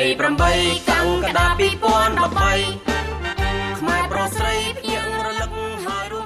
8កាំងកដា2013ខ្មែរប្រុសស្រីភ្ញាក់រលឹកហើយរួម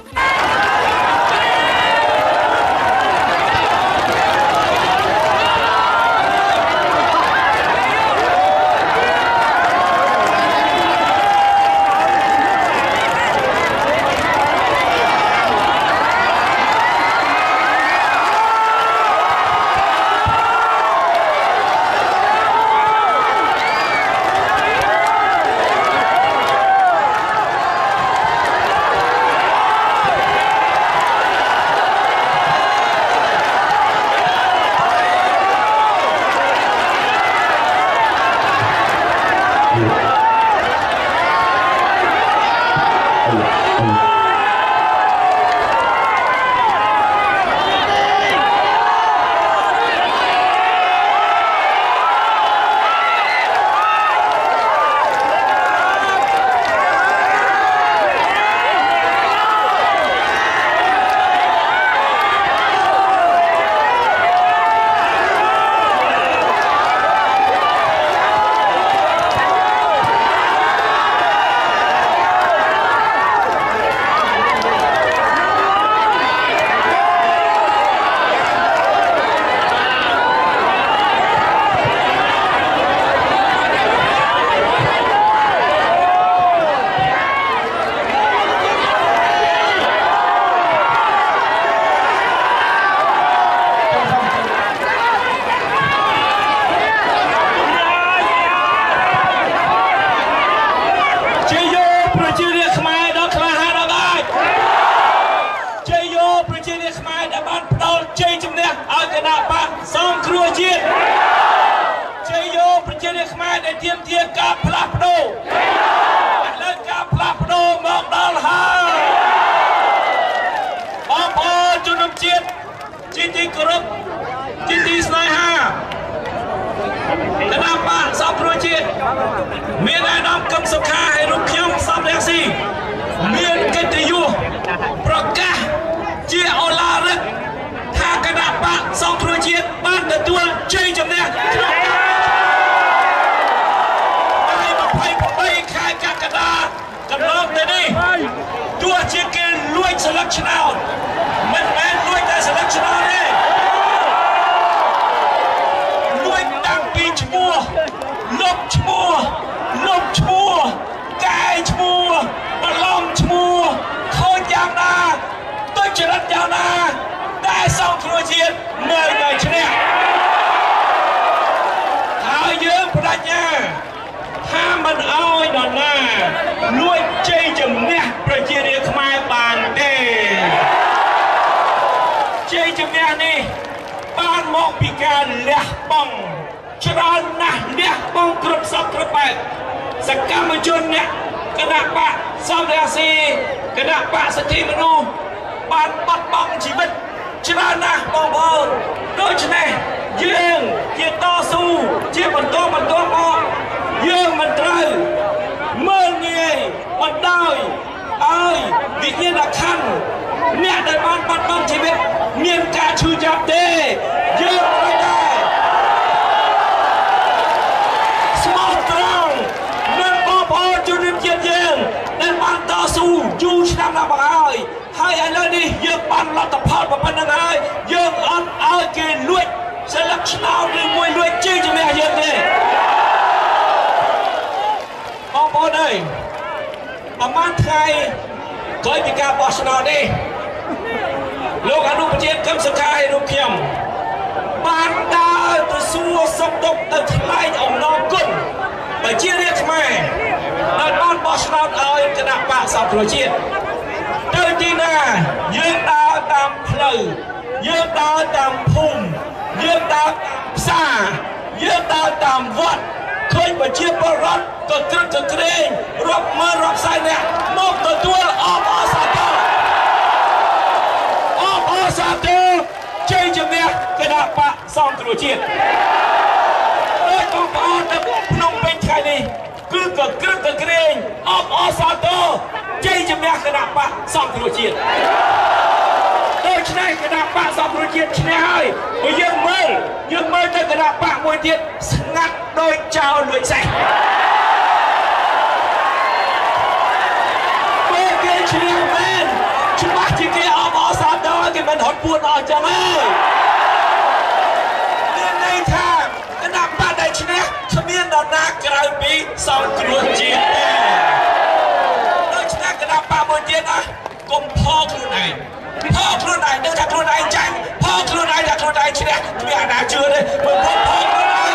ជ័យជំនះគណៈបកសង្គ្រោះជាតិ ដូចឆ្នេះគណៈបកសង្គ្រោះជាតិឆ្នេះហើយបើយើងមើលទៅគណៈបកមួយទៀតស្ងាត់ដោយចោលលួចសេះពេលគេឆ្នេះមែនច្បាស់ជាគេអបអរសាទរគេមិនហត់ពួនអស់ចឹងហើយមានន័យថាគណៈបកដែលឆ្នេះគ្មាននរណាក្រៅពីសង្គ្រោះជាតិទេដូច្នេះគណៈបកមួយទៀតណាកុំផកខ្លួនឯងខ្លួនឯងដឹងថាខ្លួនឯងចាញ់ខ្លួនឯងថាខ្លួនឯងឈ្នះគ្មានអាណាជឿទេមើលខ្លួនឯង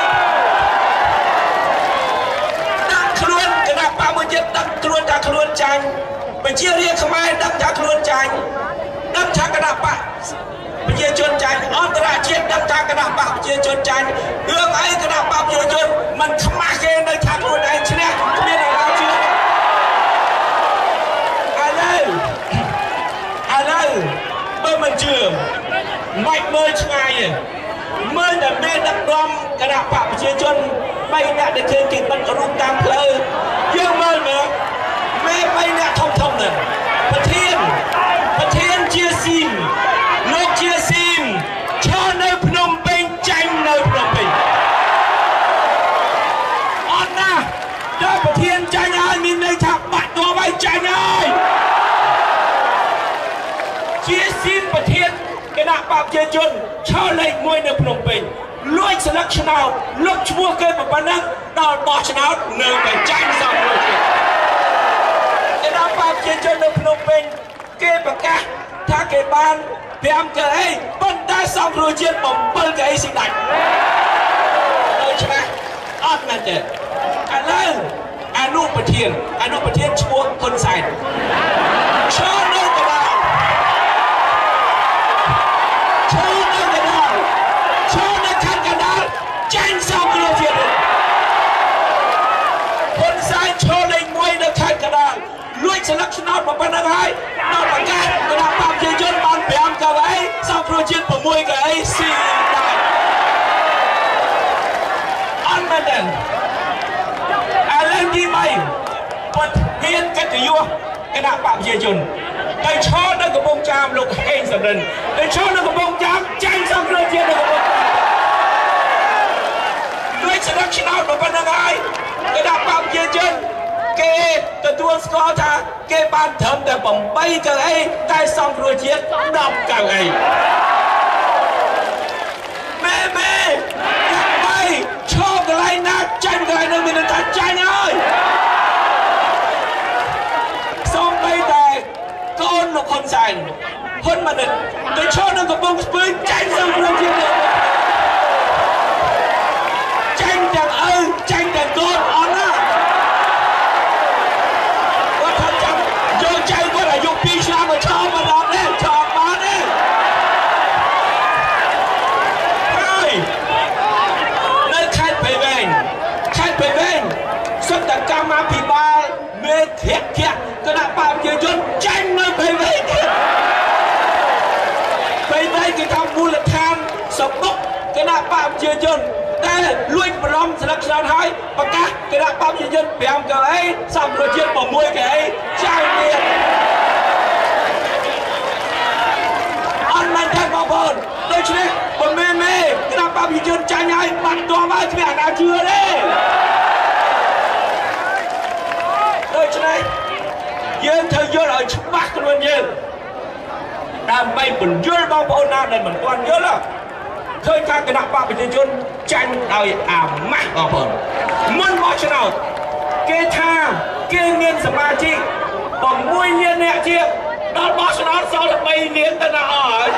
ដាក់ខ្លួនគណៈបកមួយទៀតដាក់ខ្លួនថាខ្លួនចាញ់បញ្ជារាជខ្មែរដឹងថាខ្លួនចាញ់ដឹងថាគណៈបកប្រជាជនចាញ់អន្តរជាតិដឹងថាគណៈបកប្រជាជនចាញ់រឿងអីគណៈបកប្រជាជនមិនខ្មាស់គេនៅថាខ្លួនឯងឈ្នះគ្មានអាណាជឿឥឡូវបើមិនជឿមិនមើលឆ្ងាយទេមើលតែមេដឹកនាំគណៈបកប្រជាជន3នាក់ដែលឃើញគេបិទរូបតាមផ្លូវយើងមើលមើលមេ3នាក់ធំហ្នឹងប្រធានជាស៊ីមលោកជាស៊ីមឈរនៅភ្នំពេញចាញ់នៅភ្នំពេញអត់ណាដល់ប្រធានចាញ់ហើយមានន័យថាបាក់តបហើយចាញ់ហើយជាស៊ីមប្រធានគណៈបកប្រជាជនឈរលេខ1នៅភ្នំពេញលួចស្លឹកឆ្នោតលុបឈ្មោះគេប៉ុណ្ណឹងដល់បោះឆ្នោតនៅតែចាញ់សង្គ្រោះជាតិគណៈបកប្រជាជននៅភ្នំពេញគេប្រកាសថាគេបាន5កៅអីប៉ុន្តែសង្គ្រោះជាតិ7កៅអីស៊ីដាច់ដូច្នេះអត់មែនទេឥឡូវអនុប្រធានឈ្មោះហ៊ុនសែនឈរនៅកណ្ដាលចាញ់សង្គ្រោះជាតិហ៊ុនសែនឈរលេខ1នៅខេត្តកណ្ដាលលួចស្លឹកឆ្នោតប៉ុណ្ណឹងហើយដល់ប្រកាសគណៈបកប្រជាជនបាន5កៅអីសង្គ្រោះជាតិ6កៅអីស៊ីដែរអត់មែនទេឥឡូវទី3ពុតហ៊ានកិត្តិយសគណៈបកប្រជាជនតែឈរនៅកំពង់ចាមលោកហេងសំរិនតែឈរនៅកំពង់ចាមចាញ់សង្គ្រោះជាតិនៅកំពង់ដូចស្លឹកឆ្នោតប៉ុណ្ណឹងហើយគណៈបកប្រជាជនគេទទួលស្គាល់ថាគេបានត្រឹមតែ8កៅអីតែសង្គ្រោះជាតិ10កៅអីមេឈរកន្លែងណាចាញ់កន្លែងនោះមានន័យថាចាញ់ហើយសូម្បីតែកូនលោកហ៊ុនសែនហ៊ុនម៉ាណិតទៅឈរនៅកំពង់ស្ពឺចាញ់សង្គ្រោះជាតិចាញ់ទាំងឪចាញ់ទាំងកូនអត់ណាគាត់ថាចាំយកចៅគាត់អាយុ2ឆ្នាំមកឈរមកដល់នេះឈរបានទេហើយនៅខេត្តព្រៃវែងសុទ្ធតែកម្មាភិបាលមេធាគណៈបកប្រជាជនចាញ់នៅព្រៃវែងទៀតព្រៃវែងគេថាមូលដ្ឋានសម្បុកគណៈបកប្រជាជនតែលួចបរំស្លឹកឆ្នោតហើយប្រកាសគណៈបកប្រជាជន5កៅអីសង្គ្រោះជាតិ6កៅអីចាញ់ទៀតអត់មែនទេបងប្អូនដូច្នេះបើមេគណៈបកប្រជាជនចាញ់ហើយបាត់តបហើយគ្មានអាណាជឿទេដូច្នេះយើងត្រូវយល់ឲ្យច្បាស់ខ្លួនយើងដើម្បីបញ្យល់បងប្អូនណាដែលមិនទាន់យល់ឃើញថាគណៈបកប្រជាជនចាញ់ដោយអាម៉ាស់បងប្អូនមុនបោះឆ្នោតគេថាគេមានសមាជិក6លានអ្នកជាដល់បោះឆ្នោតសល់3លានទៅណាអស់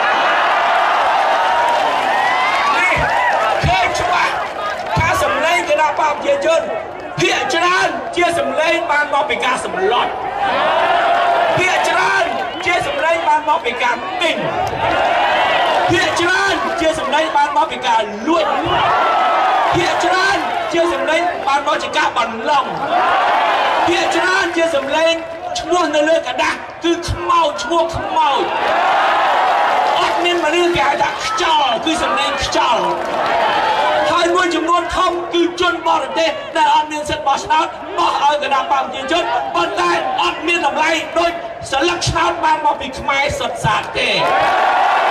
នេះឃើញច្បាស់ថាសម្លេងគណៈបកប្រជាជនភាគច្រើនជាសម្លេងបានមកពីការសម្លុតភាគច្រើនជាសម្លេងបានមកពីការទិញភាគច្រើនជាសម្លេងបានមកពីការលួចភាគច្រើនជាសម្លេងបានមកពីការបន្លំភាគច្រើនជាសម្លេងឈ្មោះនៅលើกระดาษគឺខ្មោចឈ្មោះខ្មោចអត់មានមនុស្សគេហៅថាខ្យល់គឺសម្លេងខ្យល់ហើយមួយចំនួនធំគឺជនបរទេសដែលអត់មានសិទ្ធិបោះឆ្នោតបោះឲ្យគណៈបកប្រជាជនប៉ុន្តែអត់មានតម្លៃដូចស្លឹកឆ្នោតបានមកពីខ្មែរសុទ្ធសាធទេ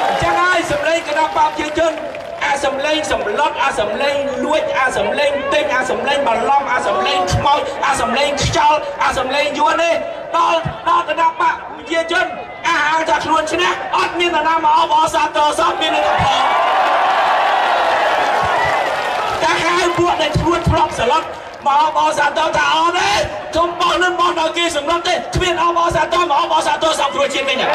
chẳng ai sầm lên cái nào bao nhiêu chân sầm lên sầm lót sầm lên lúa sầm lên tinh sầm lên bờ lom sầm lên môi sầm lên trâu sầm lên yuan đi đó cái nào bao nhiêu chân hàng chặt luôn chứ nè ớt miên là nam mà bỏ sa tơ sót miên là gặp hồn các hai buộc này luôn prop sờ lót mà bỏ sa tơ thảo đấy không bỏ lên bỏ đầu kia sầm lót đấy miên bỏ sa tơ mà bỏ sa tơ sập rồi trên mình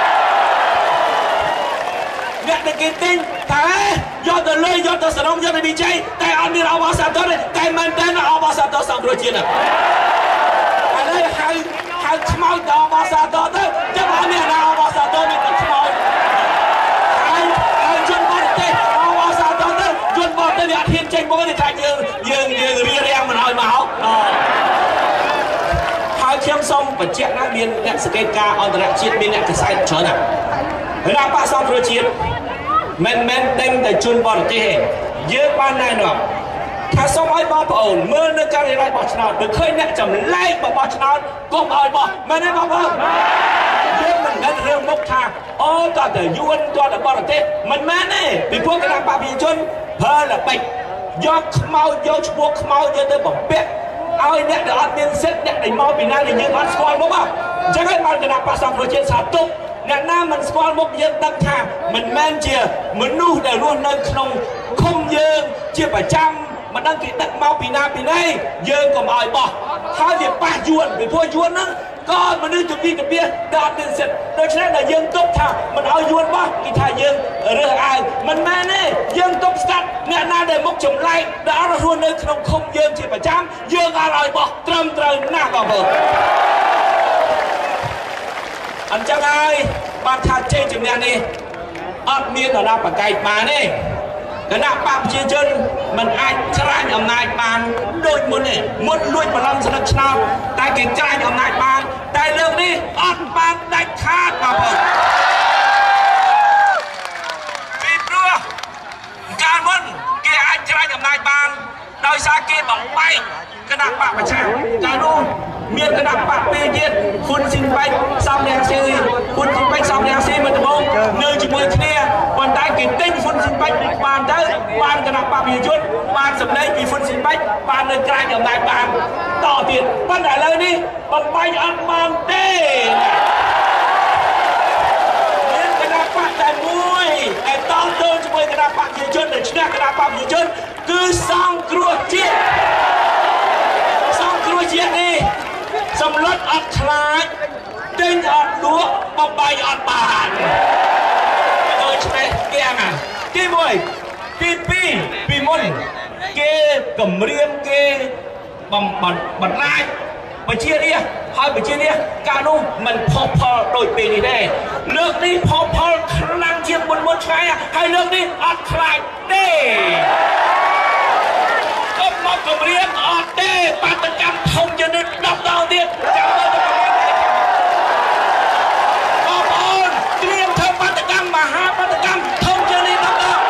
nhận được cái tin thế do từ lưới do từ sờ đông do từ bị cháy tại anh đi bỏ sa tơ này tại mình tên là bỏ sa tơ sập rồi trên này ở đây hai mau đó bỏ sa tơ đấy chứ bỏ miên nào bỏ sa tơ miên tự mau hai chuyên bỏ tên bỏ sa tơ đấy chuyên bỏ tên là thiên tranh bố thì thành dương ria rem mà nói máu hai khiêm xong và chuyện nó miên nhận sự cây ca ở tại chuyện miên nhận cái sai trở nào người ta bắt xong rồi chuyện men đánh tại chuyên bỏ tên dưới ban này nữaถ้าส่งไอ้บ้าเปล่าเมื่อนึกการอะไรบอกชนะหรือเคยเนี่ยจำไล่บอกชนะก็เอาบอกไม่ได้บอกเพิ่มเรื่องมันนั่นเรื่องมุกทางอ๋อตอนแต่ยวนตอนแต่บอลเตะมันแม่เนี่ยมีพวกกระดาษปาปีจนเพลินละไปยกเมายกพวกเมาเยอะเตะบอกเป๊ะเอาไอ้เนี่ยเดี๋ยวอัดเงินเซ็ตเนี่ยไอ้เมาปีหน้าเนี่ยยืนอัดสกอร์มั้งป่ะจะให้มันกระดาษปาสองโปรเจกต์สามตุ๊กเนี่ยหน้ามันสกอร์มุกยืนตั้งทางมันแม่นเจียมันนู่นแต่รุ่นนั่งขนมคมยืนเจียประจำมันนั่งกินตักเมาปีนาปีนี้ยืนก็มาไอ้บ่ถ้าเดี๋ยวป้ายวนไปพวกยวนนั้นก็มันนึกจุดนี้กับเบี้ยดาดเดินเสร็จโดยฉะนั้นยืนตุ๊บท่ามันเอายวนบ่กินท่ายืนเรื่องไอ้มันแม่เนี่ยยืนตุ๊บสกัดเนี่ยน่าได้มุกจมไล่ดาวเราทวนในขนมคมยืนจีประจำยืนอะไรบ่เติมหน้าบ่เบิกอันจังไงบ้านท่าเจจุดนี้นี่อัดเมียนเราปากไก่มาเนี่ยขณะปราบเชี่ยจนมันอาจจะร้ายอำนาจบานโดยมุนเนี่ยมุนลุยพลังสนับสนุนแต่เก่งใจอำนาจบานแต่เรื่องนี้อัดบานได้ขาดมาเปิดปิดรั้วการมุนเกี่ยอาจจะร้ายอำนาจบานโดยสาเกบอกไปขณะปราบประชาการรู้เมียนขณะปราบเปียเย็นคุณสิงไปซ้ำแรงซีคุณสิงไปซ้ำแรงซีมันจะมองเนื้อจุ่มมือเคลียวันได้กินติ้งคุณสิงไปบานได้บานขณะปราบเปียจุดบานสำเร็จมีคุณสิงไปบานเดินกลางอย่างไรบานต่อติดปัญหาเลยนี่บังไปอันบานเต้เมียนขณะปราบแต่มวยไอ้ต้องเดินจุ่มมือขณะปราบเปียจุดแต่ชนะขณะปราบเปียจุดคือสองครัวเจี๊ยสองครัวเจี๊ยนี่สำลักอัดคลายเด้งอัดลัวบังไปอัดบานโดยใช่ไหมเกี่ยงอ่ะกี่มวยปีมุนเกกับเรียมเกบัดไล่ไปเชียร์เนี่ยให้ไปเชียร์เนี่ยการนุ่มมันพอโดยปีนี้ได้เลือกนี้พอคลังเชียร์บนใช้ให้เลือกนี้อัดคลายได้ก็มากับเรียมอัดได้ปาตกรรมทงจะนึกดับดาวเดียดจับเลยจะเตรียมทำปาตกรรมมหาปาตกรรมทงจะนึกดับดาว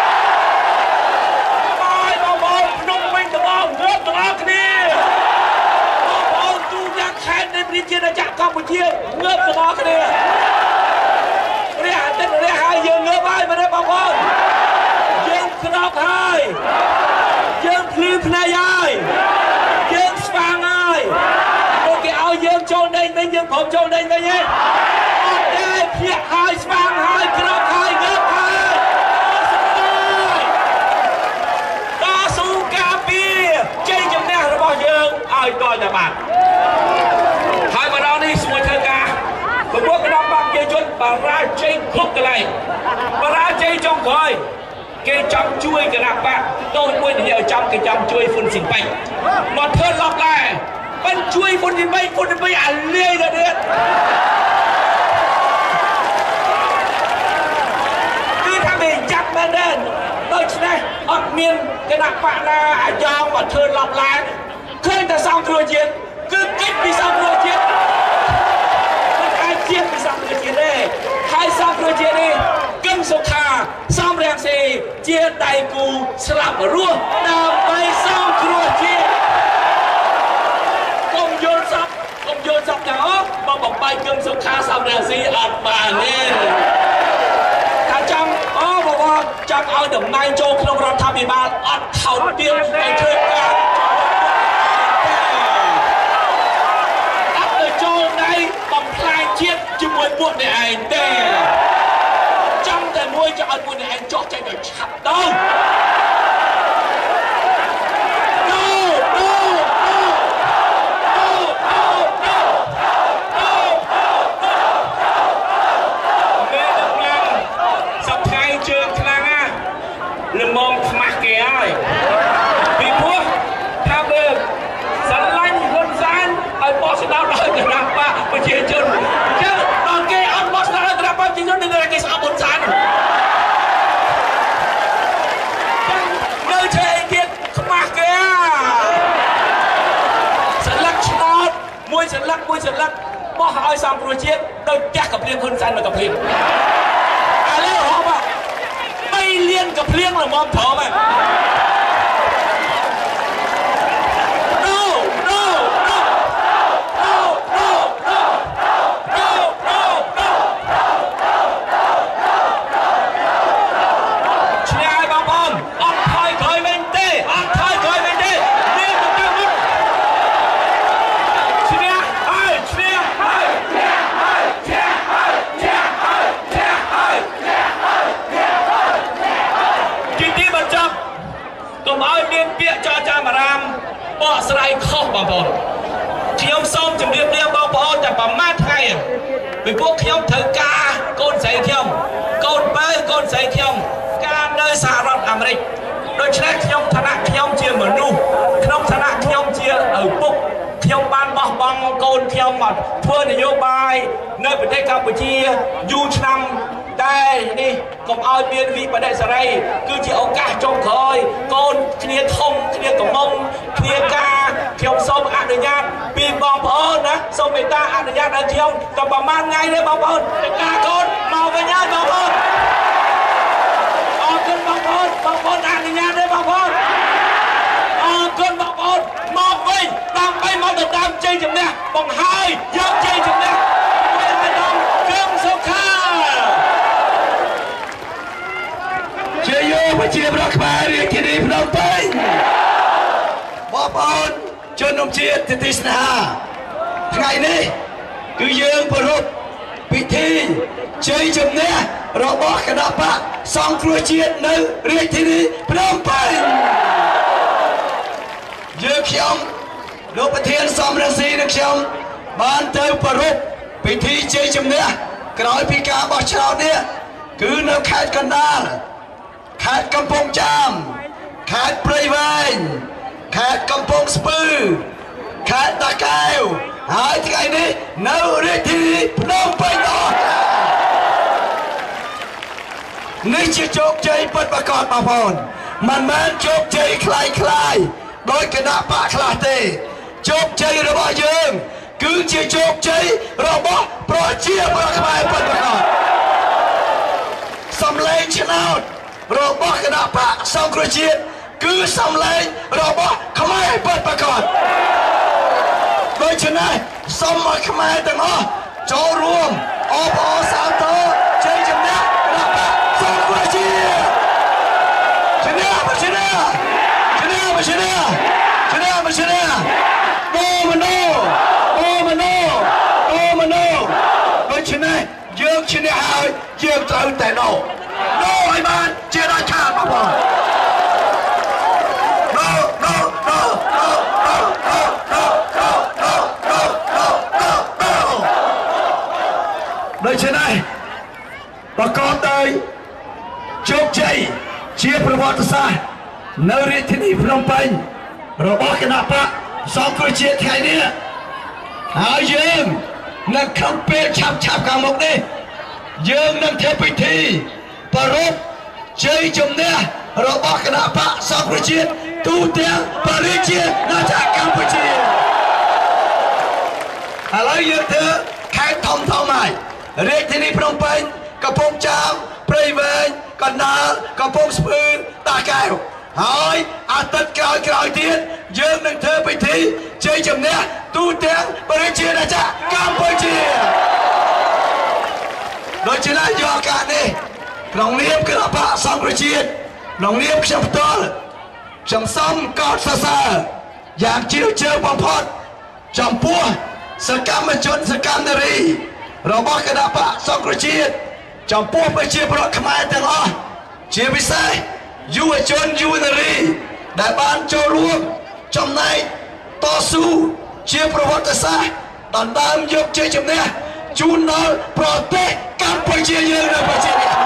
นี่เจนจากกัมพูชีเงือบสมองกันเลยเรียกเต้นเรียกหายยืนเงือบไปมาได้บอกว่ายืนขนมไทยยืนพลีพนายายยืนสว่างไงโอเคเอายืนโจนได้ไม่ยืนผมโจนได้ไม่ยังได้เพียหายสว่างหายขนมไทยเงือบไทยต่อสู้กาปีเจ๊จำแนกระบอกยืนเอาอีกตัวจะบาดhai bà đó đi xuống thơ ca và quốc cái đó bạc dây chuột bà ra chơi khúc cái này bà ra chơi trong khơi cái trong chuối cái nạp bạc tôi quên thì ở trong cái trong chuối phun xịn bạch mà thơ lọc lại bên chuối phun xịn bạch ăn liê ra đấy cứ thằng mình chắc bên đền tôi chứ này ở miền cái nạp bạc là ở trong mà thơ lọc lại khơi ta xong thừa chiến cứ cách đi xong rồi chết hai chiếc đi xong rồi chết đây hai xong rồi chết đi cưng sốc thà xong rèm xì chia tay cù sạp ở ruộng đàm bay xong rồi chết không vô sắp đó mà bọc bay cưng sốc thà xong rèm xì ạt bà nên ងឲ្យតំណែងចូលក្នុងរដ្ឋាភិបាលអត់ថោកទាបតែធ្វើការអត់ទៅចូលដៃបំផ្លាញជាតិជាមួយពួកអ្នកឯងទេចាំតែមួយចង់ឲ្យពួកអ្នកឯងចោះចេញឲ្យឆាប់ទៅលំងខ្មាស់គេហើយពីព្រោះថាបើស្រឡាញ់ហ៊ុនសែនឲ្យបោះស្នោដោយគណៈបកប្រជាជនចឹងដល់គេអត់បោះស្នោដោយគណៈបកប្រជាជននឹងគេស្អប់ហ៊ុនសែននៅឆ្លេទៀតខ្មាស់គេស្លឹកឆ្នោតមួយស្លឹកបោះឲ្យសំប្រជាជាតិដោយផ្ទះកំភ្លៀងហ៊ុនសែនមកកំភ្លៀងឥឡូវហ៎លៀនកភ្លៀងល្មមធំហ៎ បកស្រាយខុសបងប្អូនខ្ញុំសូមជម្រាបលាបងប្អូនតែប្រមាថថ្ងៃពីពួកខ្ញុំត្រូវការកូនស្រីខ្ញុំកូនបើកូនស្រីខ្ញុំការនៅសហរដ្ឋអាមេរិកដូច្នេះខ្ញុំឋានៈខ្ញុំជាមនុស្សក្នុងឋានៈខ្ញុំជាឪពុកខ្ញុំបានបោះបង់កូនខ្ញុំមកធ្វើនយោបាយនៅប្រទេសកម្ពុជាយូរឆ្នាំតែនេះកុំឲ្យមានវិបដិសេរីគឺជាឱកាសចុងក្រោយកូនគ្នាធំគ្នាកំមុំគ្នាការខ្ញុំសូមអនុញ្ញាតពីបងប្អូនណាសូមមេត្តាអនុញ្ញាតឲ្យខ្ញុំតែប្រហែលថ្ងៃទេបងប្អូនការកូនមកវិញហើយបងប្អូនអរគុណបងប្អូនអនុញ្ញាតទេបងប្អូនអរគុណបងប្អូនមកវិញដើម្បីមកទៅតាមជ័យជំនះបង្ហើយយកជ័យជំនះមួយឲ្យដល់គឹមសុខាជាយោប្រជាប្រដ្ឋខ្មែររាជធានីភ្នំពេញបងប្អូនជនរួមជាតិទីស្នេហាថ្ងៃនេះគឺយើងប្រារព្ធពិធីជ័យជំនះរបស់គណៈបកសង្គ្រោះជាតិនៅរាជធានីភ្នំពេញយើងខ្ញុំលោកប្រធានសំរងស៊ីនិងខ្ញុំបានទៅប្រារព្ធពិធីជ័យជំនះក្រោយពីការបោះឆ្នោតនេះគឺនៅខេត្តកណ្ដាលខេត្តកំពង់ចាមខេត្តព្រៃវែងខេត្តកំពង់ស្ពឺខេត្តតាកែវហើយថ្ងៃនេះនៅរាជធានីភ្នំពេញអស់នេះជាជោគជ័យពិតប្រាកដបងប្អូនមិនមែនជោគជ័យคล้ายដោយគណៈបកខ្លះទេជោគជ័យរបស់យើងគឺជាជោគជ័យរបស់ប្រជាប្រដ្ឋខ្មែរពិតប្រាកដសម្លេងឆ្នោតរបស់គណៈបកសង្គ្រោះជាតិគឺសម្លេងរបស់ខ្មែរពិតប្រាកដដូច្នេះសូមឲ្យខ្មែរទាំងអស់ចូលរួមអបអរសាទរជ័យជំនះគណៈបកសង្គ្រោះជាតិជំនះដូច្នេះយើងឈ្នះហើយយើងត្រូវតែនោះឲ្យបានជាដាច់ខាតបងប្អូនដូច្នេះប្រកបដោយជោគជ័យជាប្រវត្តិសាស្ត្រនៅរាជធានីភ្នំពេញរបស់គណៈបកសង្គ្រោះជាតិថ្ងៃនេះហើយយើងនៅក្នុងពេលឆាប់ខាងមុខនេះយើងនឹងធ្វើពិធីប្រារព្ធជ័យជំនះរបស់គណៈបកសង្គ្រោះជាតិទូទាំងប្រជាជាតិកម្ពុជាឥឡូវយើងធ្វើខេត្តធំហើយរាជធានីភ្នំពេញកំពង់ចាមព្រៃវែងកណ្ដាលកំពង់ស្ពឺតាកែវហើយអាទិត្យក្រោយទៀតយើងនឹងធ្វើពិធីជ័យជំនះទូទាំងប្រជាជាតិកម្ពុជាដូច្នេះយកឱកាសនេះក្នុងនាមគណៈបកសង្គ្រោះជាតិน้องเนียบខ្ញុំផ្ទាល់ខ្ញុំសូមកោតសរសើរយ៉ាងជ្រាលជ្រៅបំផុតចំពោះសកម្មជនសកម្មនារីរបស់គណៈបកសង្គ្រោះជាតិចំពោះប្រជាពលរដ្ឋខ្មែរទាំងអស់ជាពិសេសយុវជនយុវនារីដែលបានចូលរួមចំណែកតស៊ូជាប្រវត្តិសាស្ត្រដណ្ដើមយកជ័យជំនះជូនដល់ប្រទេសកម្ពុជាយើងនៅប្រទេសនេះ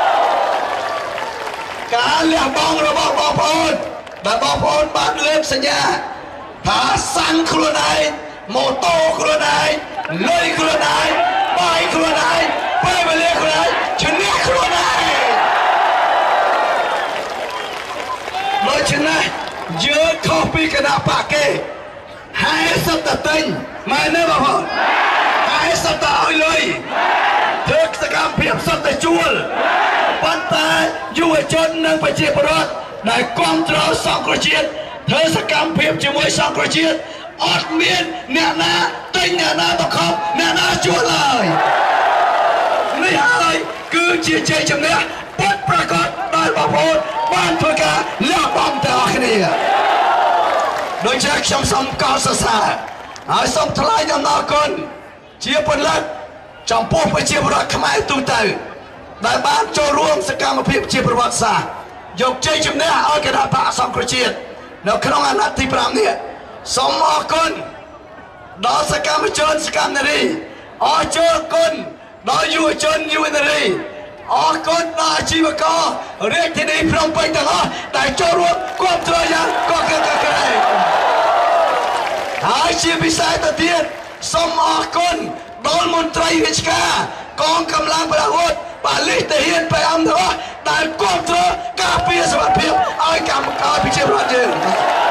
ការលះបង់របស់បងប្អូនដែលបងប្អូនបានលើកសញ្ញាថាសាំងខ្លួនឯងម៉ូតូខ្លួនឯងលុយខ្លួនឯងបាយខ្លួនឯងពេលវេលាខ្លួនឯងឈ្នះខ្លួនឯងដូច្នេះយើងខុសពីគណៈបកគេហើយសត្វតែទិញមែនទេបងប្អូនហើយសត្វតែឲ្យលុយធ្វើសកម្មភាពសត្វតែជួលប៉ុន្តែយុវជននិងប្រជាពលរដ្ឋដែលគ្រប់គ្រងសង្គ្រោះជាតិធ្វើសកម្មភាពជាមួយសង្គ្រោះជាតិអត់មានអ្នកណាទិញអ្នកណាបង្ខំអ្នកណាជួលឡើយនេះហើយគឺជាជ័យជំនះពិតប្រាកដដែលបងប្អូនបានធ្វើការលះបង់ទាំងអស់គ្នាដោយជាខ្ញុំសូមកោតសរសើរហើយសូមថ្លែងអំណរគុណជាពលិកចំពោះប្រជាពលរដ្ឋខ្មែរទូទៅដែលបានចូលរួមសកម្មភាពជាប្រវត្តិសាស្ត្រយកជ័យជំនះឲ្យគណៈបកសង្គ្រោះជាតិនៅក្នុងអាណត្តិទី5នេះសូមអរគុណដល់សកម្មជនសកម្មនារីអរជើគុណដល់យុវជនយុវនារីអរគុណដល់អាជីវកររាជធានីភ្នំពេញទាំងអស់ដែលចូលរួមគ្រប់គ្រងយ៉ាងកក់ក្ដៅក្រែងហើយជាពិសេសទៅទៀតសូមអរគុណដល់មន្ត្រីរាជការកងកម្លាំងប្រដាប់អាវុធបាលិសទាហានព្រះអង្គទាំងអស់ដែលគ្រប់គ្រងការពារសុខភាពឲ្យកម្មករប្រជាពលរដ្ឋយើង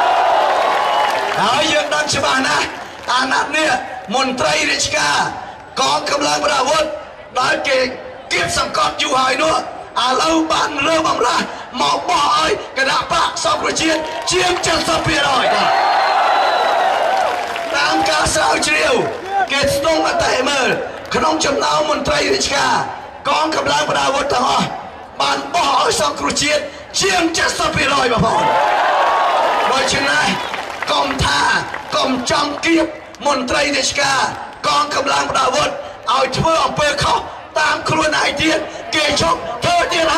ហើយយើងដឹងច្បាស់ណាស់អាណត្តិនេះមន្ត្រីរាជការកងកម្លាំងប្រដាប់អាវុធដែលគេគៀបសង្កត់យូរហើយនោះឥឡូវបានលើបំរាស់មកបោះឲ្យគណៈបកសង្គ្រោះជាតិជាង 70% តាមការស្រាវជ្រាវគេស្ទង់អតិមើលក្នុងចំណោមមន្ត្រីរាជការកងកម្លាំងប្រដាប់អាវុធទាំងអស់បានបោះឲ្យសង្គ្រោះជាតិជាង 70% បងប្អូនដូច្នេះកុំថាកុំចង់គៀបមន្ត្រីរាជការកងកម្លាំងប្រដាប់អាវុធឲ្យធ្វើអំពើខុសតាមខ្លួនឯងទៀតគេជប់ធ្វើទៀត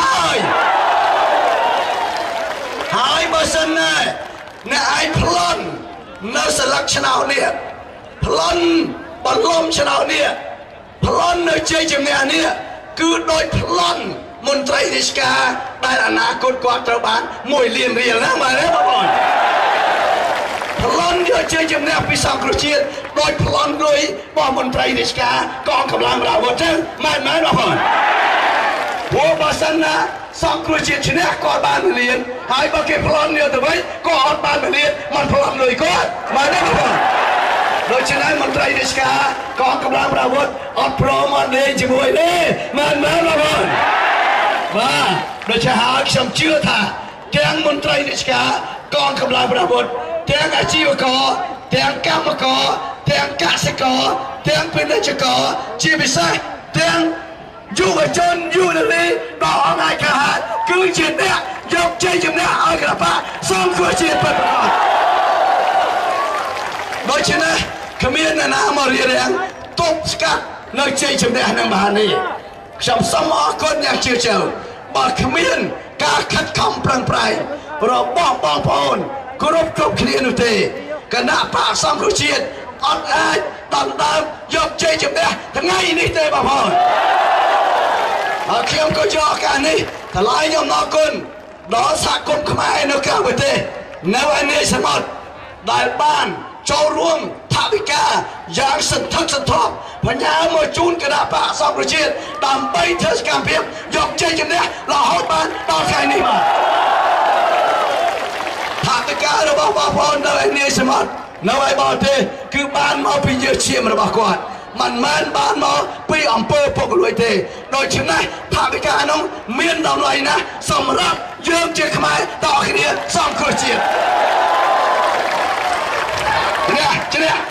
ហើយបើសិនណាអ្នកឯងប្លន់នៅស្លឹកឆ្នោតនេះប្លន់បន្លំឆ្នោតនេះប្លន់នៅជ័យជំនះនេះគឺដោយប្លន់មន្ត្រីរាជការដែលអនាគតគាត់ត្រូវបាន1 លានរៀលណាមើលទេបងប្អូនប្លន់យកជ័យជំនះពីសង្គ្រោះជាតិដោយប្លន់លុយរបស់មន្ត្រីរាជការកងកម្លាំងប្រដាប់អាវុធចឹងមែនបងប្អូនព្រោះបើសិនណាសង្គ្រោះជាតិឈ្នះគាត់បាន1 លានហើយបើគេប្លន់យកទៅវិញក៏អត់បាន1 លានមិនប្លន់លុយគាត់មែនទេបងប្អូនដូច្នេះមន្ត្រីរាជការកងកម្លាំងប្រដាប់អាវុធអត់ព្រមអត់លេងជាមួយទេមែនបងប្អូនបាទដូច្នេះហើយខ្ញុំជឿថាទាំងមន្ត្រីរាជការកងកម្លាំងប្រដាប់អាវុធទាំងអាជីវករទាំងកម្មករទាំងកសិករទាំងពាណិជ្ជករជាពិសេសទាំងយុវជនយុវនារីដល់អង្គការខាងគឺជាអ្នកយកជ័យជំនះឲ្យគណៈបកសង្គ្រោះជាតិពិតប្រាកដដូច្នេះគ្មានអ្នកណាមករៀបរៀងទប់ស្កាត់នៅជ័យជំនះនឹងបាននេះខ្ញុំសូមអរគុណយ៉ាងជ្រាលជ្រៅបើគ្មានការខិតខំប្រឹងប្រែងរបស់បងប្អូនគ្រប់គ្នានោះទេគណៈបកសង្គ្រោះជាតិអត់អាចដណ្ដើមយកជ័យជំនះថ្ងៃនេះទេបងប្អូនហើយខ្ញុំក៏យកឱកាសនេះថ្លែងអំណរគុណដល់សហគមន៍ខ្មែរនៅក្រៅប្រទេសនៅឯនេះសមុទ្រដែលបានចូលរួមថវិកាយ៉ាងសន្ធឹកសន្ធាប់បញ្ញាមកជូនគណៈបកសង្គ្រោះជាតិដើម្បីធ្វើសកម្មភាពយកជ័យជំនះរហូតបានដល់ថ្ងៃនេះបាទថវិការបស់បងប្អូននៅឯនេះសមុទ្រនៅឯបរទេសគឺបានមកពីយើងឈាមរបស់គាត់មិនមែនបានមកពីអង្គើពុករលួយទេដូច្នេះថវិកានោះមានតម្លៃណាស់សម្រាប់យើងជាខ្មែរតើគ្នាសង្គ្រោះជាតិជ្រះ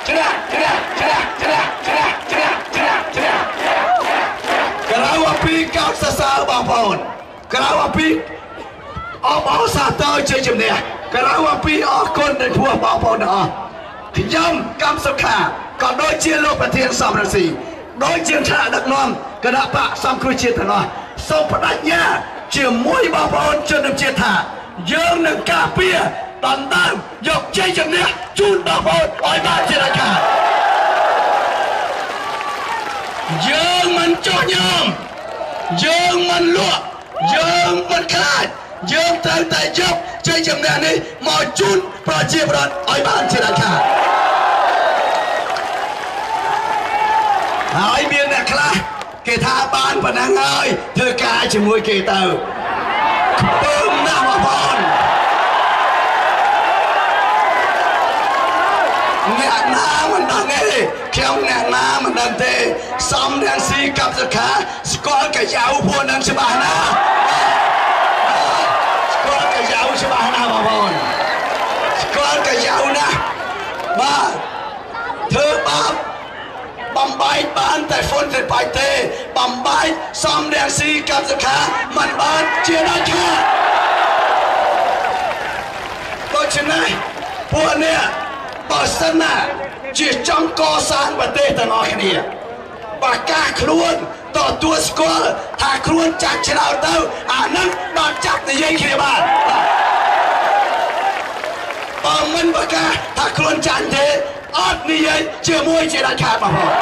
ក្រៅពីកោតសរសើរបងប្អូនក្រៅពីអបោសាទរជ័យជំនះក្រៅអំពីអរគុណដល់ពួកបងប្អូនទាំងអស់ខ្ញុំកម្មសុខាក៏ដូចជាលោកប្រធានសំរងស៊ីដោយជាថ្នាក់ដឹកនាំគណៈបកសង្គ្រោះជាតិទាំងអស់សូមបដិញ្ញាជាមួយបងប្អូនជនជាតិថាយើងនឹងការពារដណ្ដើមយកជ័យជំនះជូនបងប្អូនឲ្យបានជាដាច់ខាតយើងមិនចោះញោមយើងមិនលក់យើងមិនខ្លាចយើងត្រូវតែយកជ័យជំនះនេះមកជូនប្រជាពលរដ្ឋឲ្យបានជាដាច់ខាតហើយមានអ្នកខ្លះគេថាបានប៉ុណ្ណឹងហើយធ្វើការជាមួយគេទៅខ្ពើមណាស់បងប្អូនអ្នកណាមិនដឹងទេខ្ញុំអ្នកណាមិនដឹងទេសំរងស៊ីកັບសុខាស្គាល់កាយ៉ាវពួកនឹងច្បាស់ណាស់ស្គាល់កាយ៉ាវច្បាស់ណាស់បងប្អូនស្គាល់កាយ៉ាវណាស់បាទធ្វើបាបបំបាយបានតែហ្វុនទៅបាយទេបំបាយសំរងស៊ីកັບសុខាមិនបានជាដាច់ខាតដូច្នេះពួកនេះបើសិនណាជាចង់កសាងប្រទេសទាំងអស់គ្នាបើកាសខ្លួនទទួលស្គាល់ថាខ្លួនចាក់ឆ្នោតទៅអានឹងដល់ចាប់និយាយគ្នាបានបើមិនបើកាសថាខ្លួនចាញ់ទេអត់និយាយជាមួយជាដាច់ខាតបងប្អូន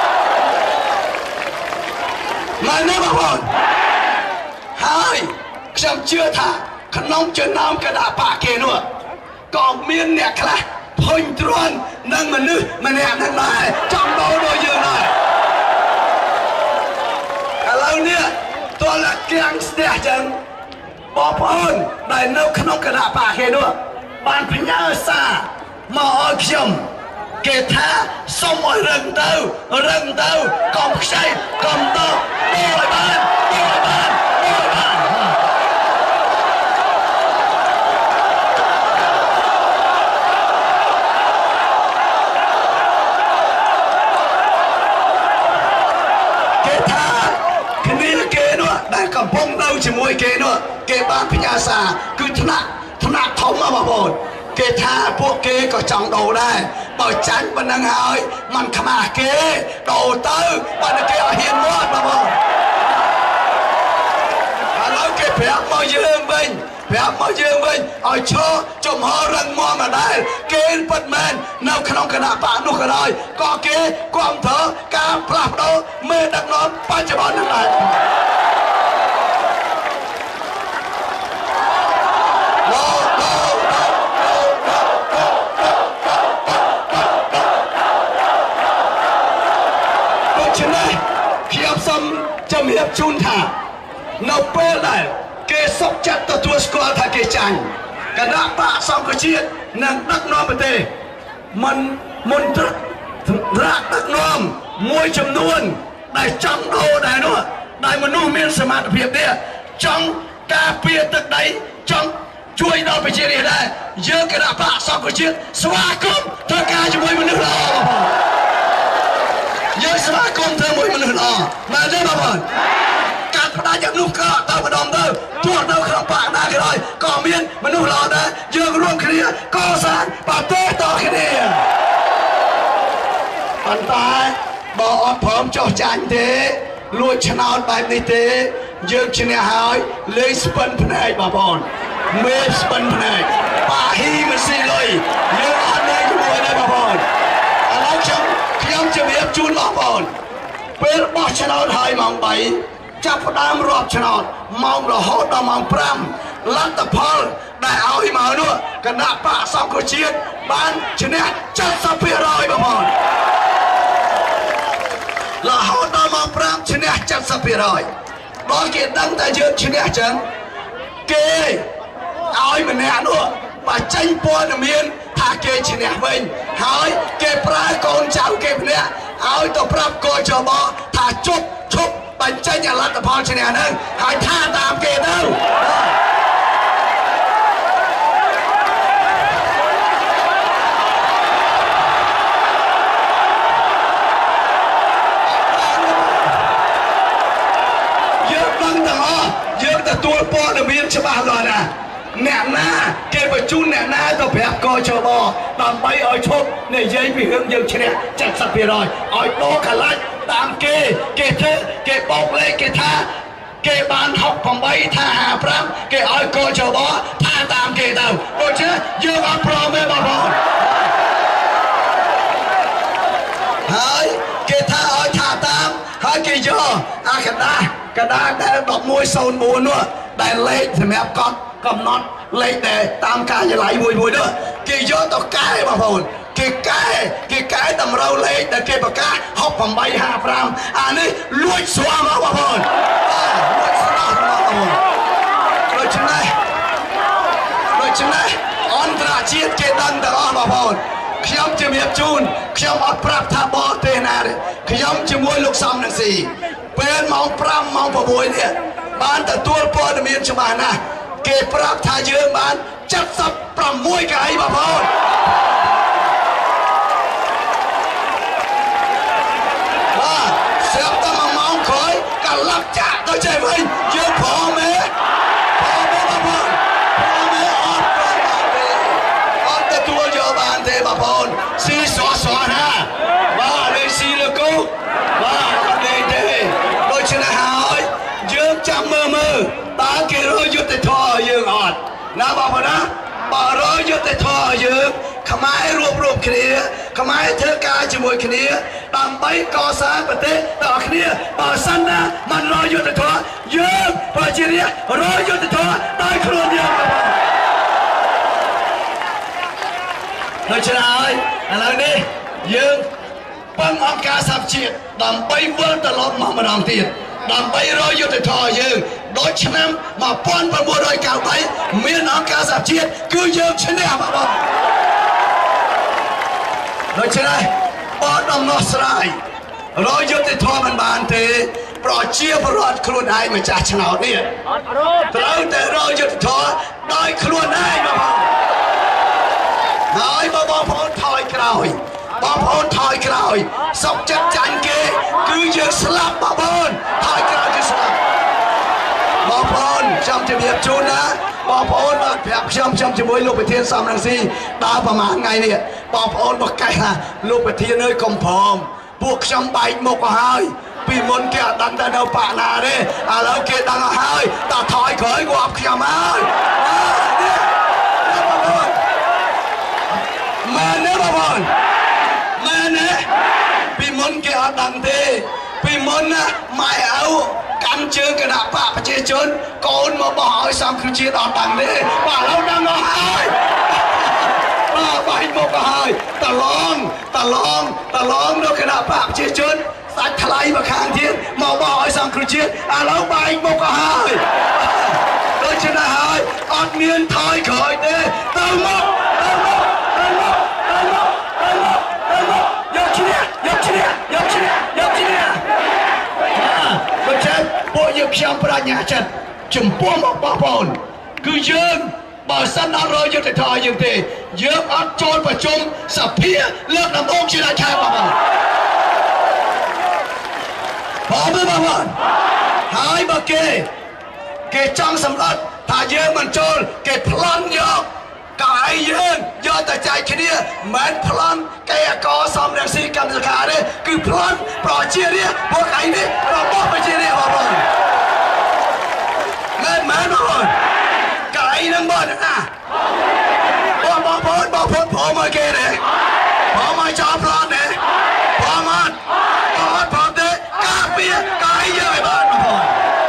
មកនេះបងប្អូនហើយខ្ញុំជឿថាក្នុងចំណោមគណៈបកគេនោះក៏មានអ្នកខ្លះភុញទ្រាន់នឹងមនុស្សម្នាក់នឹងដែរចំដោដូចយើងដែរឥឡូវនេះតើគេងស្ទះចឹងបងប្អូនដែលនៅក្នុងគណៈបកគេនោះបានផ្ញើសារមកឲ្យខ្ញុំគេថាសុំឲ្យរឹងទៅកុំខ្ចីកុំតបឲ្យបានកំពុងនៅជាមួយគេនោះគេបានផ្ញើសារគឺថ្នាក់ធំមកបងប្អូនគេថាពួកគេក៏ចង់ដូរដែរបើចាញ់ប៉ុណ្ណឹងហើយมันខ្មាស់គេដូរទៅបើគេឲ្យហ៊ានមកបងប្អូនឥឡូវគេប្រាប់មកយើងវិញឲ្យឈរចំហរឹងមាំមកដែរគេពិតមែននៅក្នុងគណៈបកនោះក៏ដោយក៏គេគ្រប់គ្រងការផ្លាស់ប្ដូរមេដឹកនាំបច្ចុប្បន្នហ្នឹងដែរខ្ញុំសូមជំរាបជូនថានៅពេលដែលគេសុខចិត្តទទួលស្គាល់ថាគេចាញ់គណៈបកសង្គ្រោះជាតិនឹងដឹកនាំប្រទេសមិនមុនត្រាក់ដឹកនាំមួយចំនួនដែលចង់ដូរដែរនោះដែលមនុស្សមានសមត្ថភាពនេះចង់ការពារទឹកដីចង់ជួយដល់ប្រជារាស្ត្រដែរយើងគណៈបកសង្គ្រោះជាតិស្វាគមន៍ធ្វើការជាមួយមនុស្សល្អយើងស្វាគមន៍ធ្វើមួយមនុស្សល្អមែនទេបងប្អូនការផ្ដាច់យ៉ាងនោះក៏ទៅម្ដងទៅទោះនៅក្នុងបកណាក៏ដោយក៏មានមនុស្សល្អដែរយើងរួមគ្នាកសាងប្រទេសតគ្នាប៉ុន្តែបើអត់ព្រមចោះចាញ់ទេលួចឆ្នោតបែបនេះទេយើងឈ្នះហើយលេងស្ពិនភ្នែកបងប្អូនមេស្ពិនភ្នែកបាហ៊ីមិនស៊ីលុយយើងអត់លេងជាមួយទេបងប្អូនឥឡូវខ្ញុំជម្រាបជូនបងប្អូនពេលបោះឆ្នោតហើយម៉ោង3ចាប់ផ្ដើមរាប់ឆ្នោតម៉ោងរហូតដល់ម៉ោង5លទ្ធផលដែលឲ្យមកនោះគណៈបកសង្គ្រោះជាតិបានឈ្នះ 70% បងប្អូនរហូតដល់ម៉ោង5ឈ្នះ 70% ដល់គេដឹងតែយើងឈ្នះចឹងគេឲ្យម្នាក់នោះបើចេញព័ត៌មានថាគេឈ្នះវិញហើយគេប្រើកូនចៅគេម្នាក់ឲ្យទៅប្រាប់កោចបថាជប់បញ្ចេញលទ្ធផលឈ្នះហ្នឹងហើយថាតាមគេទៅយើងដឹងទាំងអស់យើងទទួលព័ត៌មានច្បាស់លាស់ណាអ្នកណាគេបញ្ជូនអ្នកណាទៅប្រាប់កជបដើម្បីឲ្យឈប់និយាយពីរឿងយើងឈ្នះ 70% ឲ្យដោកលាច់តាមគេធ្វើគេបោកលេខគេថាគេបាន68ថា55គេឲ្យកជបថាតាមគេទៅដូច្នេះយើងអត់ព្រមទេបងប្អូនហើយគេថាឲ្យថាតាមហើយគេយកអាកដាស់ដែល1104នោះដែលលេខសម្រាប់កត់កំណត់លេខដែលតាមការិយាល័យមួយនោះគេយកទៅកែបងប្អូនគេកែតម្រូវលេខដែលគេប្រកាស6855អានេះលួចស្វាមកបងប្អូនលួចស្វាមកបងប្អូនដូច្នេះអន្តរជាតិគេដឹងទាំងអស់បងប្អូនខ្ញុំជំរាបជូនខ្ញុំអត់ប្រាប់ថាបរទេសណាទេខ្ញុំជាមួយលោកសំនឹងស៊ីពេលម៉ោង5ម៉ោង6នេះបានទទួលព័ត៌មានច្បាស់ណាស់គេប្រាប់ថាយើងបាន76កៅអីបងប្អូនបាទស្រាប់តែ1ម៉ោងក្រោយកាលឡាប់ចាក់ទៅចេះវិញយើងព្រមទេបងប្អូនអត់ទទួលយកបានទេបងប្អូនស៊ីសោះណាបាទលេខស៊ីលើគូបាទអត់ទេដូច្នេះហើយយើងចាំមើលតើគេរកយុទ្ធធម៌យើងអត់ណាបងប្អូនណាបើរកយុទ្ធធម៌យើងខ្មែររួបរวมគ្នាខ្មែរធ្វើការជាមួយគ្នាដើម្បីកសាងប្រទេសដល់គ្នាបើសិនណាមិនរកយុទ្ធធម៌យើងប្រជារាស្ត្ររកយុទ្ធធម៌ដោយខ្លួនយើងដូច្នេះហើយឥឡូវនេះយើងពឹងអង្គការសហជីពដើម្បីវិលត្រឡប់មកម្ដងទៀតដើម្បីរកយុទ្ធធម៌យើងដូចឆ្នាំ1993មានអង្គការសហជាតិគឺយើងឈ្នះបងប្អូនដូច្នេះបើដំណោះស្រាយរកយុទ្ធធម៌មិនបានទេប្រជាពលរដ្ឋខ្លួនឯងម្ចាស់ឆ្នោតនេះត្រូវតែរកយុទ្ធធម៌ដោយខ្លួនឯងបងប្អូនហើយបងប្អូនថយក្រោយបងប្អូនថយក្រោយសុកចិត្តចាញ់គេគឺយើងស្លាប់បងប្អូនថយក្រោយគឺស្លាប់បងប្អូនខ្ញុំជម្រាបជូនណាបងប្អូនបានប្រាប់ខ្ញុំជាមួយលោកប្រធានសំរងស៊ីដើរប្រហែលថ្ងៃនេះបងប្អូនបកកែថាលោកប្រធានអើយកុំព្រមពួកខ្ញុំបែកមុខទៅហើយពីមុនគេអត់ដឹងតែនៅបាក់ណាទេឥឡូវគេដឹងហើយតើថយក្រោយគាត់ខ្ញុំហើយបងប្អូនមែនទេបងប្អូនមែនទេពីមុនគេអត់ដឹងទេពីមុនណាម៉ែឪកាន់ជើងគណៈបកប្រជាជនកូនមកបោះឲ្យសំគ្រឹះជាតិអត់ដឹងទេបាទឥឡូវដឹងអស់ហើយបាទបែកមុខហើយតឡងនៅគណៈបកប្រជាជនសាច់ថ្លៃមកខាងទៀតមកបោះឲ្យសំគ្រឹះជាតិឥឡូវបែកមុខហើយដូច្នេះហើយអត់មានថយក្រោយទេទៅមកយកឈ្នះដូច្នេះពួកយើងខ្ញុំបញ្ញាចិត្តចំពោះមកបងប្អូនគឺយើងបើសិនអត់រកយុទ្ធធម៌យើងទេយើងអត់ចូលប្រជុំសភាលើកដំបូងជាដាច់ខាតបងប្អូនហើយបើគេចង់សម្លាប់ថាយើងមិនចូលគេប្លន់យកកៅអីយើងយកតែចែកគ្នាមិនប្លន់គេអកសំរងស៊ីកម្មសខាទេគឺប្លន់ប្រជារាស្ត្រពួកឯងនេះរបស់ប្រជារាស្ត្របងប្អូនមែនបងប្អូនកៅអីនឹងបងណាបងប្អូនព្រមមកគេទេព្រមមកចោលប្លន់ទេព្រមអត់ព្រមទេការពារកៅអីយើងឲ្យបានបងប្អូន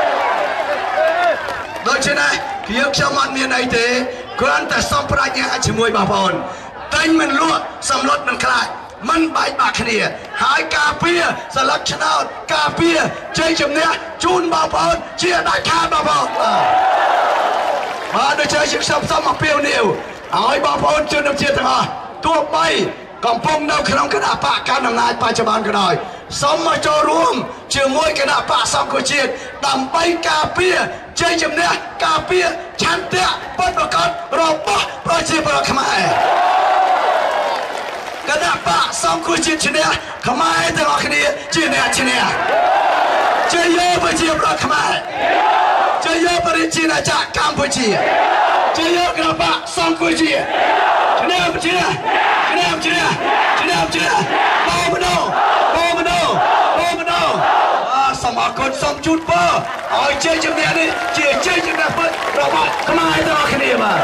ដូច្នេះខ្ញុំអត់មានអីទេគ្រាន់តែសំប្រាជ្ញាជាមួយបងប្អូនតែញមិនលក់សំឡុតមិនខ្លាចមិនបែកបាក់គ្នាហើយការពារស្លឹកឆ្នោតការពារជ័យជំនះជូនបងប្អូនជាដាច់ខាតបងប្អូនបាទដូចជាខ្ញុំសូមអំពាវនាវឲ្យបងប្អូនជនជាតិទាំងអស់ទោះបីកំពុងនៅក្នុងគណៈបកកណ្ដាលអំណាចបច្ចុប្បន្នក៏ដោយសូមមកចូលរួមជាមួយគណៈបកសង្គ្រោះជាតិដើម្បីការពារជ័យជំនះការពារឆន្ទៈពិតប្រាកដរបស់ប្រជាពលរដ្ឋខ្មែរគណៈបកសង្គ្រោះជាតិឈ្នះខ្មែរទាំងអស់គ្នាជាអ្នកឈ្នះជ័យយោប្រជាពលរដ្ឋខ្មែរជ័យយោប្រជាណាចក្រកម្ពុជាជាយកគណៈបកសង្គ្រោះជាតិជំនឿសូមអរគុណសូមជូនពរឲ្យជ័យជំនះនេះជាជ័យជំនះពិតរបស់ខ្មែរទាំងអស់គ្នាបាទ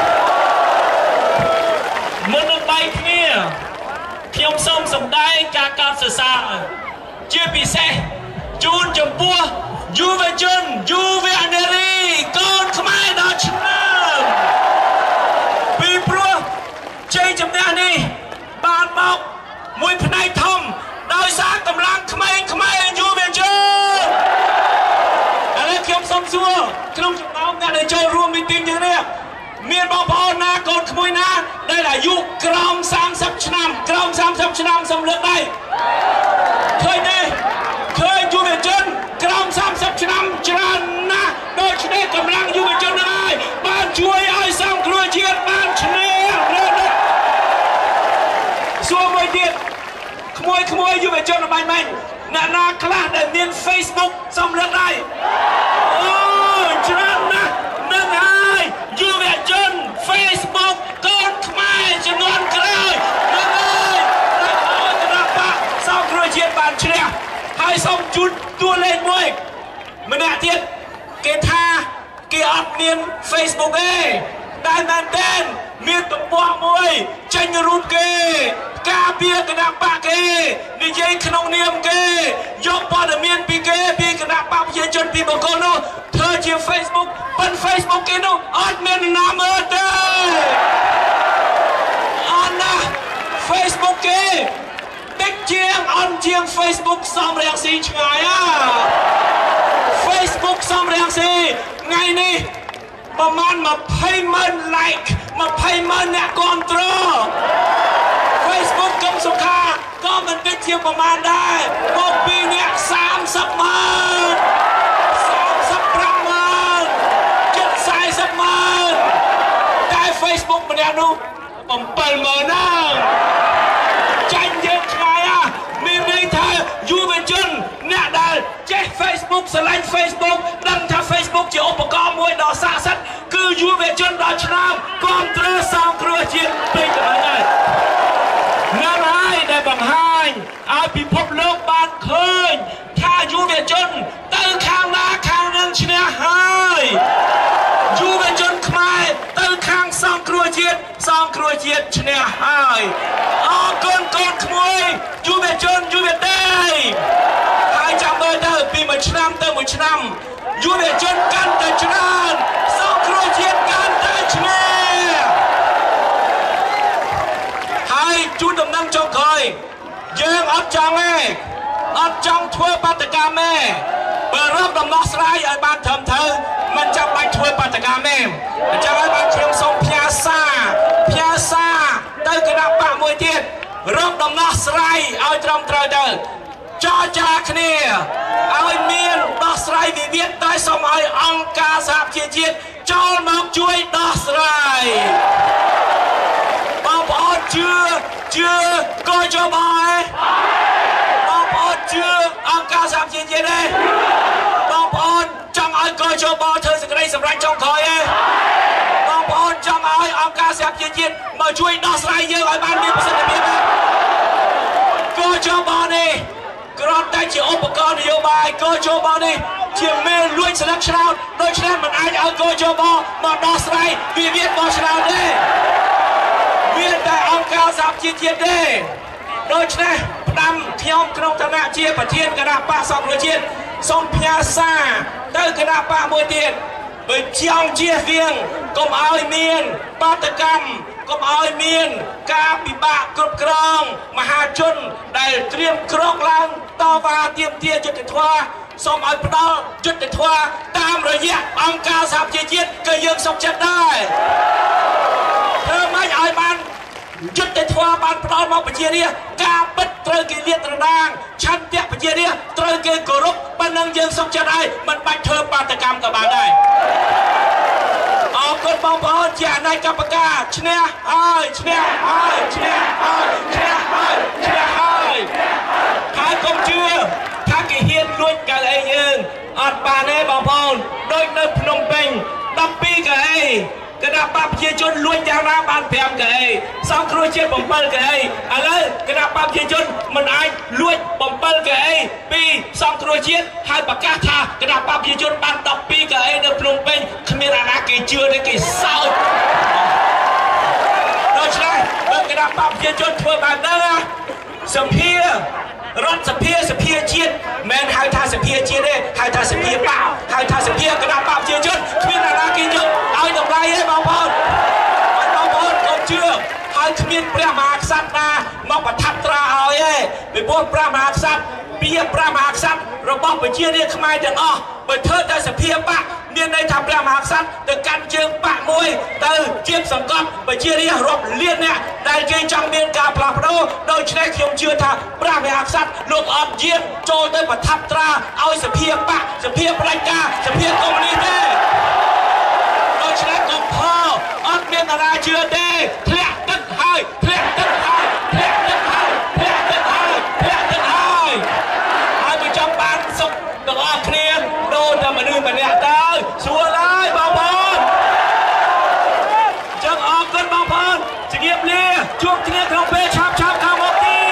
មុននឹងបែកគ្នាខ្ញុំសូមសម្ដែងការកោតសរសើរជាពិសេសជូនចំពោះយុវជនយុវនារីកូនខ្មែរដ៏ឆ្នើមពីព្រោះជ័យជំនះនេះបានមកមួយផ្នែកធំដោយសារកម្លាំងក្មេងយុវជនឥឡូវខ្ញុំសូមសួរក្នុងចំណោមអ្នកដែលចូលរួមមីទីងទាំងនេះមានបងប្អូនណាកូនក្មួយណាដែលអាយុក្រោម30ឆ្នាំសូមលើកដៃឃើញទេឃើញយុវជនក្រោម30ឆ្នាំច្រើនណាស់ដូច្នេះកម្លាំងយុវជននឹងហើយបានជួយឲ្យសង្គ្រោះជាតិបានឈ្នះលើនេះសួរមួយទៀតក្មួយយុវជនបាញ់អ្នកណាខ្លះដែលមាន Facebook សូមលើកដៃអូច្រើនណាស់នឹងហើយយុវជន Facebook កូនខ្មែរចំនួនក្រោយនឹងហើយដែលគណៈបកសង្គ្រោះជាតិបានឈ្នះហើយសូមជូនតួលេខមួយម្នាក់ទៀតគេថាគេអត់មាន Facebook ទេតែមែនទេមានទំព័រមួយចេញរូបគេការពារគណៈបកគេនិយាយក្នុងនាមគេយកព័ត៌មានពីគេពីគណៈបកប្រជាជនពីបកគលនោះធ្វើជា Facebook ប៉ុន្តែ Facebook គេនោះអត់មានណាមើលទេអត់ណា Facebook គេតិចជាងអន់ជាង Facebook សំរងស៊ីឆ្ងាយFacebook សំរងស៊ីថ្ងៃនេះប្រមាណ20,000 like 20,000 អ្នកគាំទ្រ Facebook កុំសុខាក៏មិនតិចជាងប្រមាណដែរមកពីអ្នក30,000 35,000 ជិត40,000តែ Facebook ម្នាក់នោះ7,000ណាចាញ់យើងឆ្ងាយមានន័យថាយុវជនអ្នកដែលចេះ Facebook ស្រឡាញ់ Facebook ដឹងថា Facebook ជាឧបករណ៍មួយដ៏ស័ក្តិសិទ្ធិគឺយុវជនដ៏ឆ្នើមគាំទ្រសង្គ្រោះជាតិពេញទៅហើយណាស់ហើយដែលបង្ហាញឲ្យពិភពលោកបានឃើញថាយុវជនទៅខាងណាខាងនឹងឈ្នះហើយយុវជនខ្មែរទៅខាងសង្គ្រោះជាតិឈ្នះហើយអរគុណកូនក្មួយយុវជនយុវតីហើយចាំមើលទៅពីមួយឆ្នាំទៅមួយឆ្នាំយុវជនកាន់តែច្រើនសង្គ្រោះជាតិកាន់តែឈ្នះហើយជួនដំណឹងចុងក្រោយយើងអត់ចង់ទេអត់ចង់ធ្វើបាតកម្មទេបើរកដំណោះស្រាយឲ្យបានត្រឹមត្រូវមិនចាំបាច់ធ្វើបាតកម្មទេអញ្ចឹងហើយបានខ្ញុំសូមផ្ញើសារទៅគណៈបកមួយទៀតរកដំណោះស្រាយឲ្យត្រឹមត្រូវទៅចរចាគ្នាឲ្យមានដោះស្រាយវិវាទតែសូមឲ្យអង្គការសហប្រជាជាតិចូលមកជួយដោះស្រាយបងប្អូនជឿកោជបហើយបងប្អូនជឿអង្គការសហប្រជាជាតិទេបងប្អូនចង់ឲ្យកោជបធ្វើសេចក្តីសម្រេចចុងក្រោយទេបងប្អូនចង់ឲ្យអង្គការសហប្រជាជាតិមកជួយដោះស្រាយយើងឲ្យបានមានប្រសិទ្ធភាពទេកោជបនេះគ្រាន់តែជាឧបករណ៍នយោបាយកោជបនេះជាមេលួចស្លឹកឆ្នោតដូច្នេះមិនអាចឲ្យកោជបមកដោះស្រាយវិវាទបោះឆ្នោតទេមានតែអង្គការសហប្រជាជាតិទេដូច្នេះផ្ដាំខ្ញុំក្នុងឋានៈជាប្រធានគណៈបកសង្គ្រោះជាតិសូមផ្ញើសារទៅគណៈបកមួយទៀតបើចង់ជៀសវាងកុំឲ្យមានបាតកម្មកុំឲ្យមានការពិបាកគ្រប់គ្រងមហាជនដែលត្រៀមក្រោកឡើងតវ៉ាទាមទារយុត្តិធម៌សូមឲ្យផ្ដល់យុត្តិធម៌តាមរយៈអង្គការសហប្រជាជាតិក៏យើងសុខចិត្តដែរធ្វើម៉េចឲ្យបានយុត្តិធម៌បានផ្ដល់មកប្រជារាស្ត្រការពិតត្រូវគេលាតត្រដាងឆន្ទៈប្រជារាស្ត្រត្រូវគេគោរពប៉ុណ្ណឹងយើងសុខចិត្តហើយមិនបាច់ធ្វើបាតកម្មក៏បានដែរអរគុណបងប្អូនជាអនាគតកម្មការឈ្នះហើយហើយកុំជឿថាគេហ៊ានលួចកៅអីយើងអត់បានទេបងប្អូនដូចនៅភ្នំពេញ12កៅអីគណៈបកប្រជាជនលួចយ៉ាងណាបាន5កៅអីសង្គ្រោះជាតិ7កៅអីឥឡូវគណៈបកប្រជាជនមិនអាចលួច7កៅអីពីសង្គ្រោះជាតិហើយប្រកាសថាគណៈបកប្រជាជនបាន12កៅអីនៅភ្នំពេញគ្មានអាណាគេជឿទេគេសើចដូច្នេះបើគណៈបកប្រជាជនធ្វើបែបហ្នឹងសភារដ្ឋសភាជាតិមិនហៅថាសភាជាតិទេហៅថាសភាបកហៅថាសភាគណៈបកប្រជាជនគ្មានអាណាគេយកឲ្យតម្លៃទេបងប្អូនកុំជឿហើយគ្មានព្រះមហាក្សត្រណាមកប្រថាប់ត្រាឲ្យទេពីព្រោះព្រះមហាក្សត្រព្រះមហាក្សត្ររបស់ប្រជារាស្ត្រខ្មែរទាំងអស់បើធ្វើតែសភាបកមានន័យថាព្រះមហាក្សត្រទៅកាន់ជើងបកមួយទៅជាសង្កត់ប្រជារាស្ត្ររាប់លានអ្នកដែលគេចង់មានការផ្លាស់ប្ដូរដូច្នេះខ្ញុំជឿថាព្រះមហាក្សត្រលោកអត់យាងចូលទៅប្រថាប់ត្រាឲ្យសភាបកសភាផ្ដាច់ការសភាកុម្មុយនីសទេដូច្នេះកុំផអត់មានតារាជឿទេធ្លាក់ទឹកហើយហើយមិនចង់បានសុខទាំងអស់គ្នាដូរតែមនុស្សម្នាក់ទៅស្រួលហើយបងប្អូនចឹងអរគុណបងប្អូនជំរាបលាជួបគ្នាក្នុងពេលឆាប់ខាងមកទៀត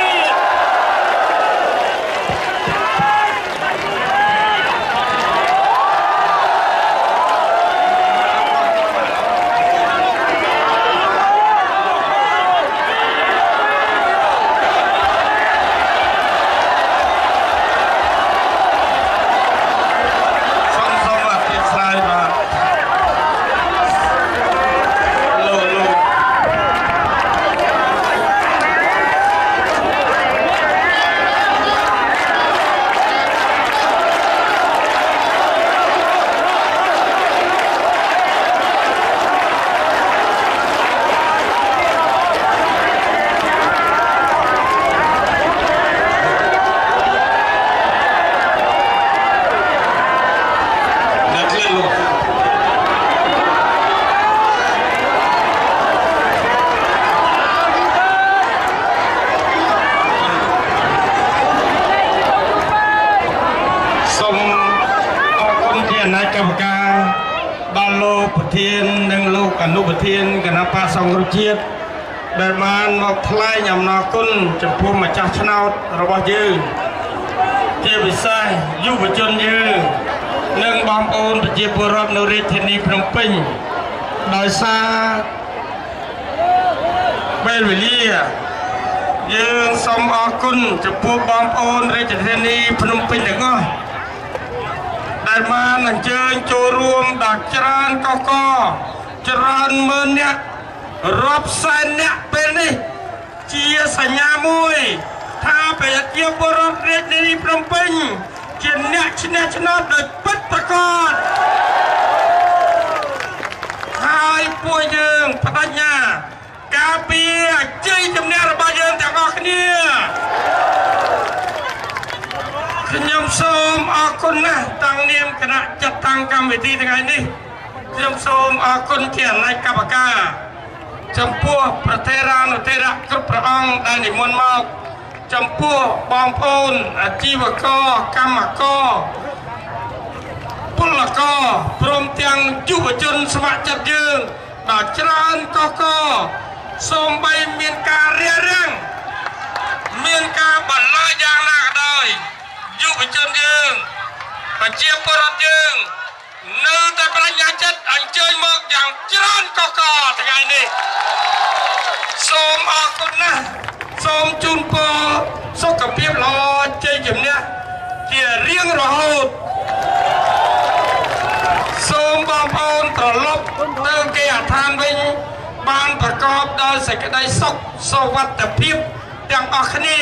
អនុប្រធានគណៈបកសង្គ្រោះជាតិដែលបានមកថ្លែងអំណរគុណចំពោះម្ចាស់ឆ្នោតរបស់យើងជាពិសេសយុវជនយើងនិងបងប្អូនប្រជាពលរដ្ឋនៅរាជធានីភ្នំពេញដោយសារពេលវេលាយើងសូមអរគុណចំពោះបងប្អូនរាជធានីភ្នំពេញទាំងអស់ដែលបានអញ្ជើញចូលរួមដល់ច្រើនកកច្រើនម៉ឺនអ្នករាប់សែនអ្នកពេលនេះជាសញ្ញាមួយថាប្រជាពលរដ្ឋរាជធានីភ្នំពេញជាអ្នកឈ្នះឆ្នោតដោយពិតប្រាកដហើយពួកយើងបដិញ្ញាការពារជ័យជំនះរបស់យើងទាំងអស់គ្នាខ្ញុំសូមអរគុណណាស់តាំងនាមគណៈចាត់តាំងកម្មវិធីថ្ងៃនេះខ្ញុំសូមអរគុណជាអនេកកម្មការចំពោះប្រធារានុធិរៈគ្រប់ព្រះអង្គដែលនិមន្តមកចំពោះបងប្អូនអាជីវករកម្មករពលករព្រមទាំងយុវជនស្ម័គ្រចិត្តយើងដល់ច្រើនកកសូមបីមានការរារាំងមានការបន្លាចយ៉ាងណាក៏ដោយយុវជនយើងប្រជាពលរដ្ឋយើងនៅតែបញ្ញាចិត្តអញ្ជើញមកយ៉ាងច្រើនកកថ្ងៃនេះសូមអរគុណណាស់សូមជូនពរសុខភាពល្អជ័យជំនះជារៀងរហូតសូមបងប្អូនត្រឡប់ទៅគេអដ្ឋានវិញបានប្រកបដោយសេចក្តីសុខសុវត្ថិភាពទាំងអស់គ្នា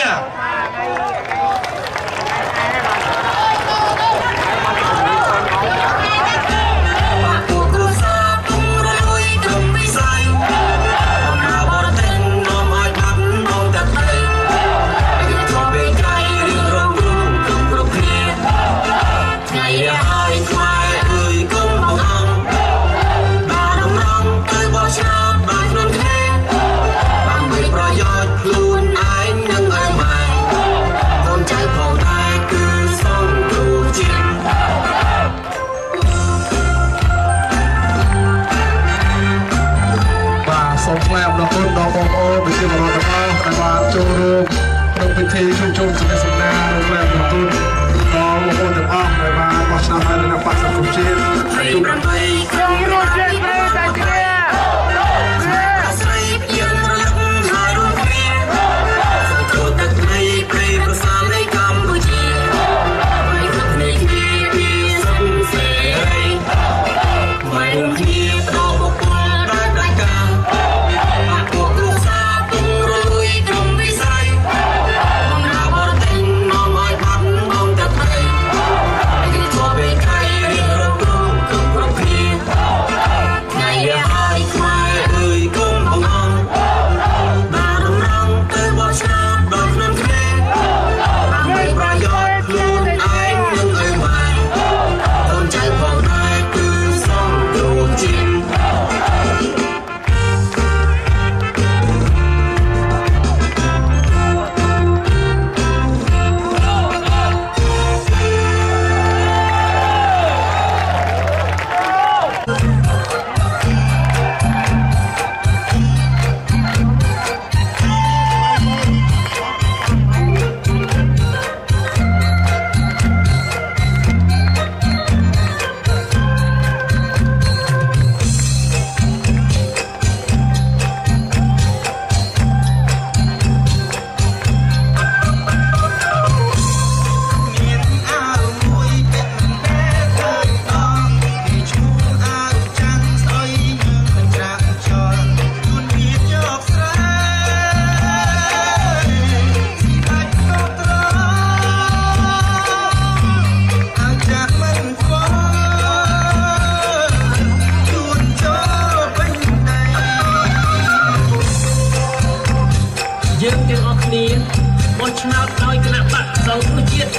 ខ្លួនឯងនឹងឲ្យម៉ែកូនចៅប្រជាពលរដ្ឋទាំងអស់ដែលបានចូលរួមក្នុងពិធីជួបជុំសន្និសីទនៅក្នុងបន្ទូលបងប្អូនទាំងអស់ដែលបានបោះឆ្នោតហើយនៅបក្សសង្គមជាតិជួបក្រុមរួមជាតិប្រទេសតាជាស្រីយើងរលឹកហើយរួមគ្នាចូលទឹកនៃព្រៃប្រសានៃកម្ពុជាហើយគ្រប់គ្នាពីសុខសេរីហើយរួមគ្នាដល់បុគ្គលដែលប្រកាសពួកគ្រួសារទុំរលួយក្រុមវិស័យបងណាបរទិញនាំឲ្យបាត់បងទឹកព្រៃហើយជាប់ពេលថ្ងៃរៀងរំព្រំគ្រប់គ្នាថ្ងៃហើយខ្មែរអើយគុំបងអង្គបានរំរងទៅបោះឆ្នោតដោយខ្លួនគ្នាដើម្បីប្រយោជន៍ខ្លួនឯងនិងឲ្យម៉ែកូនចៅផងដែរគឺសំគ្រូជាតិយើងទាំងអស់គ្នាបោះឆ្នោតឲ្យគណៈបក្សសង្គ្រោះជាតិ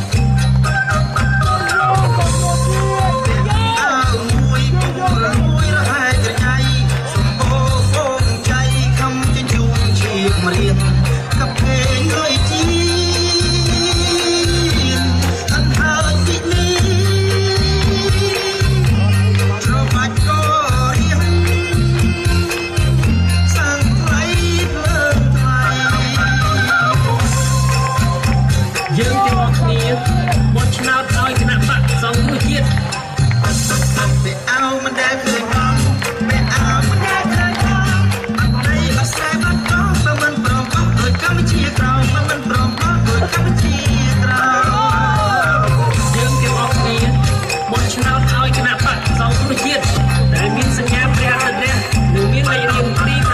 យើងទាំងអស់គ្នាបោះឆ្នោតឲ្យគណៈបក្សសង្គ្រោះជាតិពេលអោមិនដែលឃើញបងពេលអោមិនដែលឃើញបងអត់ដីអត់ស្រែបាត់កោមិនព្រមបោះដោយកម្ពុជាក្រោមមិនព្រមបោះដោយកម្ពុជាក្រោមយើងទាំងអស់គ្នាបោះឆ្នោតឲ្យគណៈបក្សសង្គ្រោះជាតិដែលមានសញ្ញាព្រះអាទិត្យនេះនិងមានលេខរៀងទី7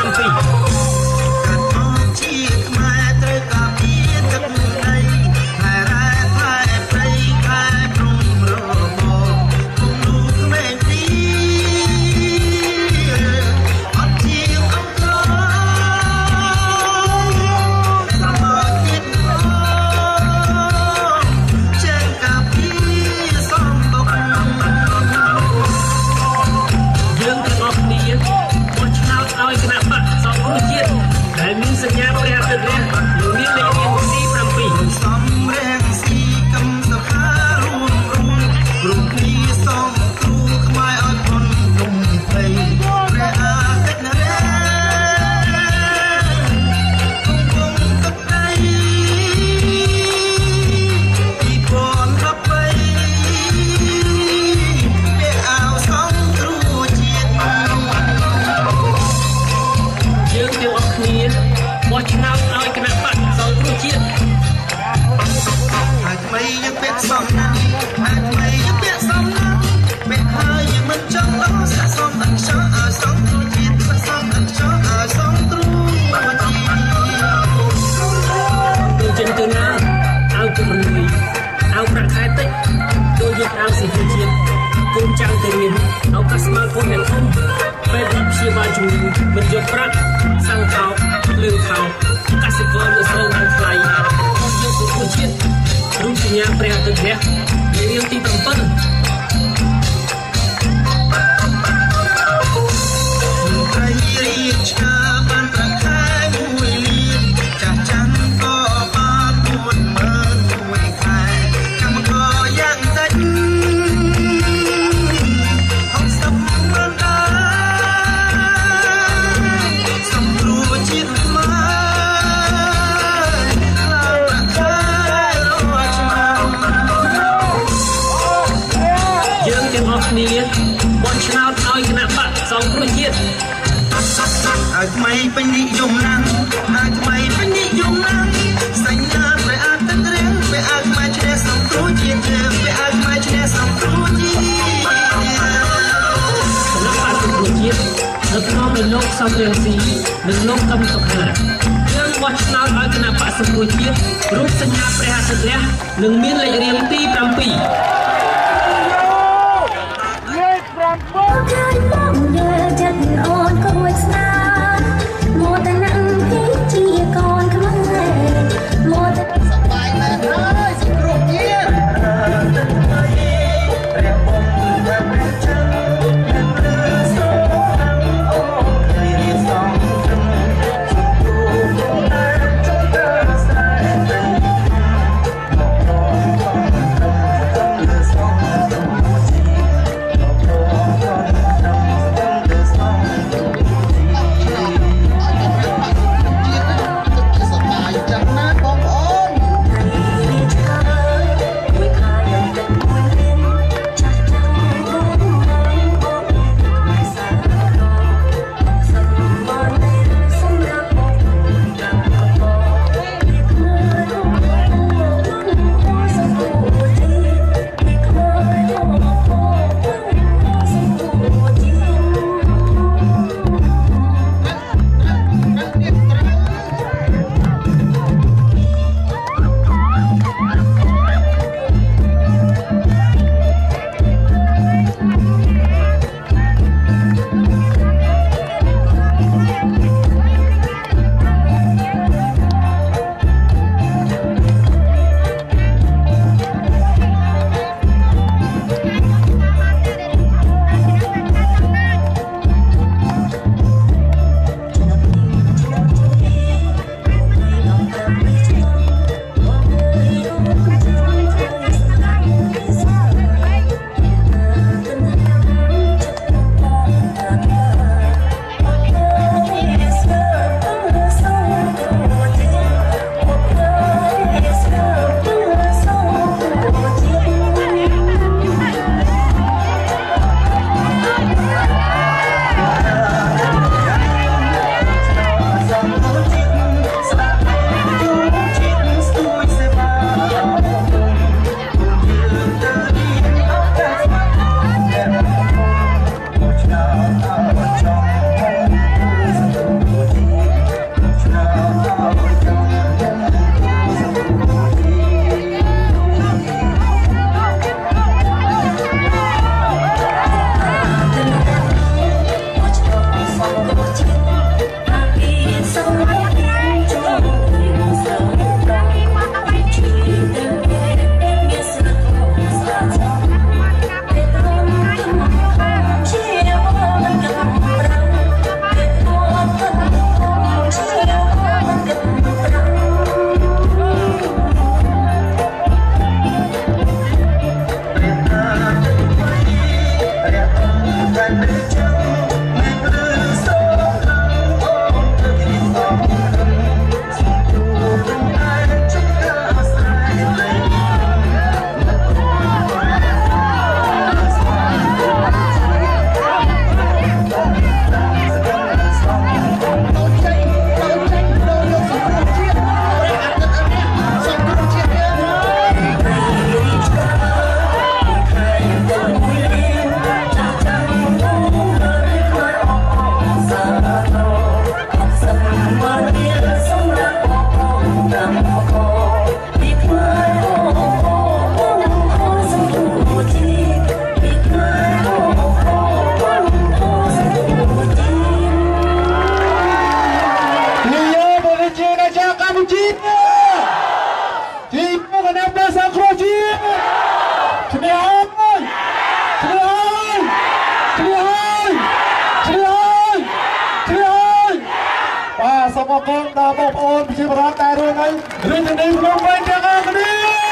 មិនយកប្រាក់សាំងខោលឿងខោកសិករនៅស្រូវឡើងថ្លៃយកទៅធ្វើជាតិរូបសញ្ញាព្រះអាទិត្យនេះរៀងទី7ជាតិទាំងអស់គ្នាបនឆ្នោតឲ្យគណៈបកសង្គ្រោះជាតិឲ្យថ្មីពេញនិយមណាស់ឲ្យថ្មីពេញនិយមណាស់សញ្ញាព្រះអតិថិរៀងព្រះឲ្យថ្មីឈ្នះសង្គ្រោះជាតិព្រះឲ្យថ្មីឈ្នះសង្គ្រោះជាតិគណៈបកសង្គ្រោះជាតិនៅក្នុងលោកសំរៀងស៊ីនិងលោកកឹមសុខាយើងបោះឆ្នោតឲ្យគណៈបកសង្គ្រោះជាតិរូបសញ្ញាព្រះអាទិត្យនឹងមានលេខរៀងទី7 សូមអរគុណដល់បងប្អូនប្រជាពលរដ្ឋដែលរួមហើយរៀនទាំងនេះរួមវិញទាំងអស់គ្នា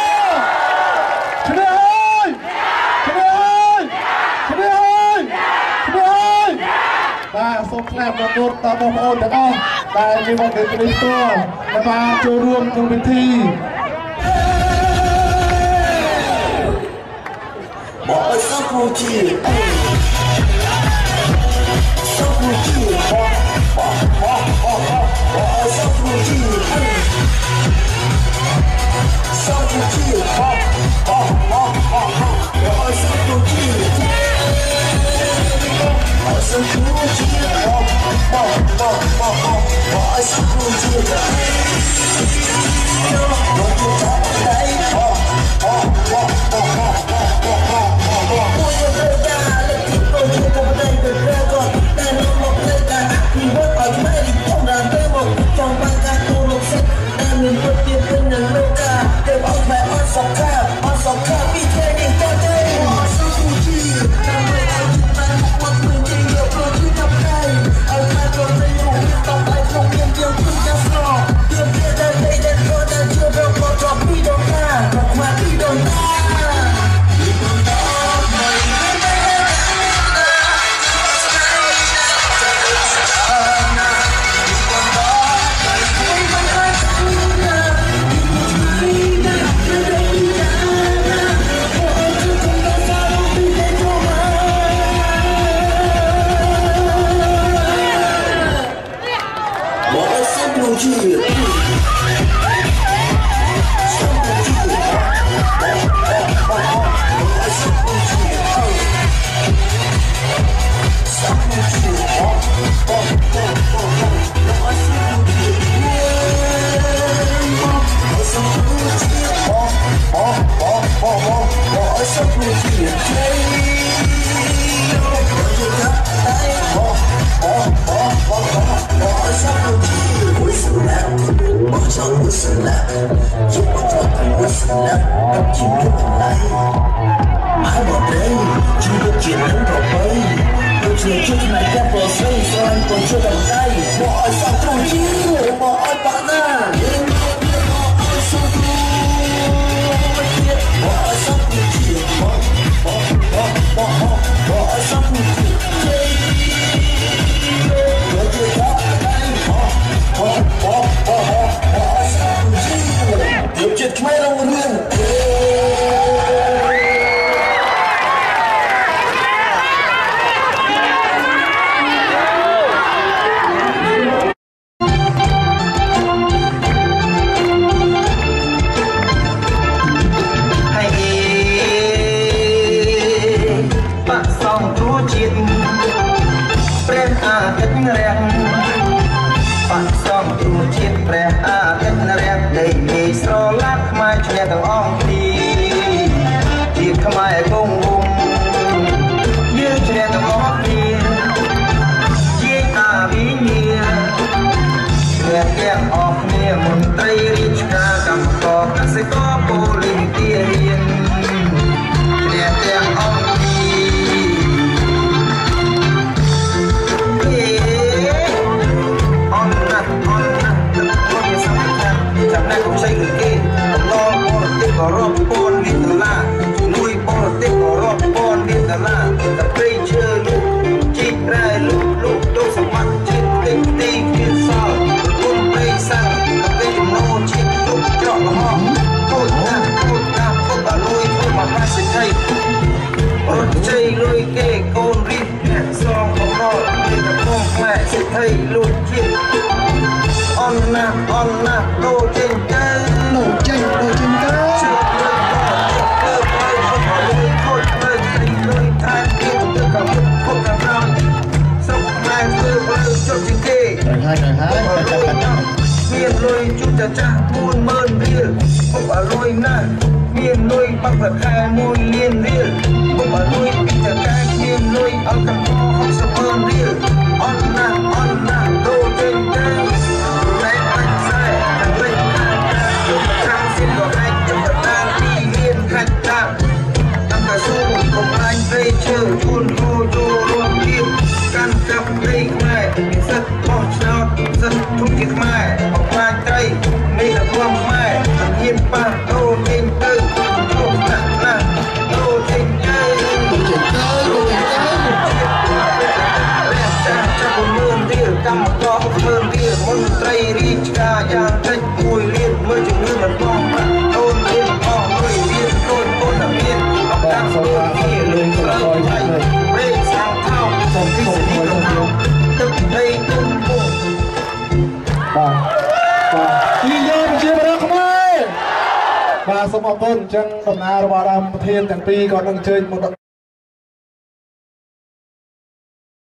គ្នាហើយគ្នាហើយគ្នាហើយគ្នាហើយបាទសូមស្នើប្រកួតដល់បងប្អូនទាំងអស់ដែលមានវត្តមានផ្ទាល់ដែលបានចូលរួមក្នុងពិធីบอกไป Hãy subscribe cho kênh Ghiền Mì Gõ để không bỏ lỡ បាទសូមអរគុណអញ្ចឹងដំណើររបស់ដើមប្រធានទាំងពីរក៏នឹងអញ្ជើញមក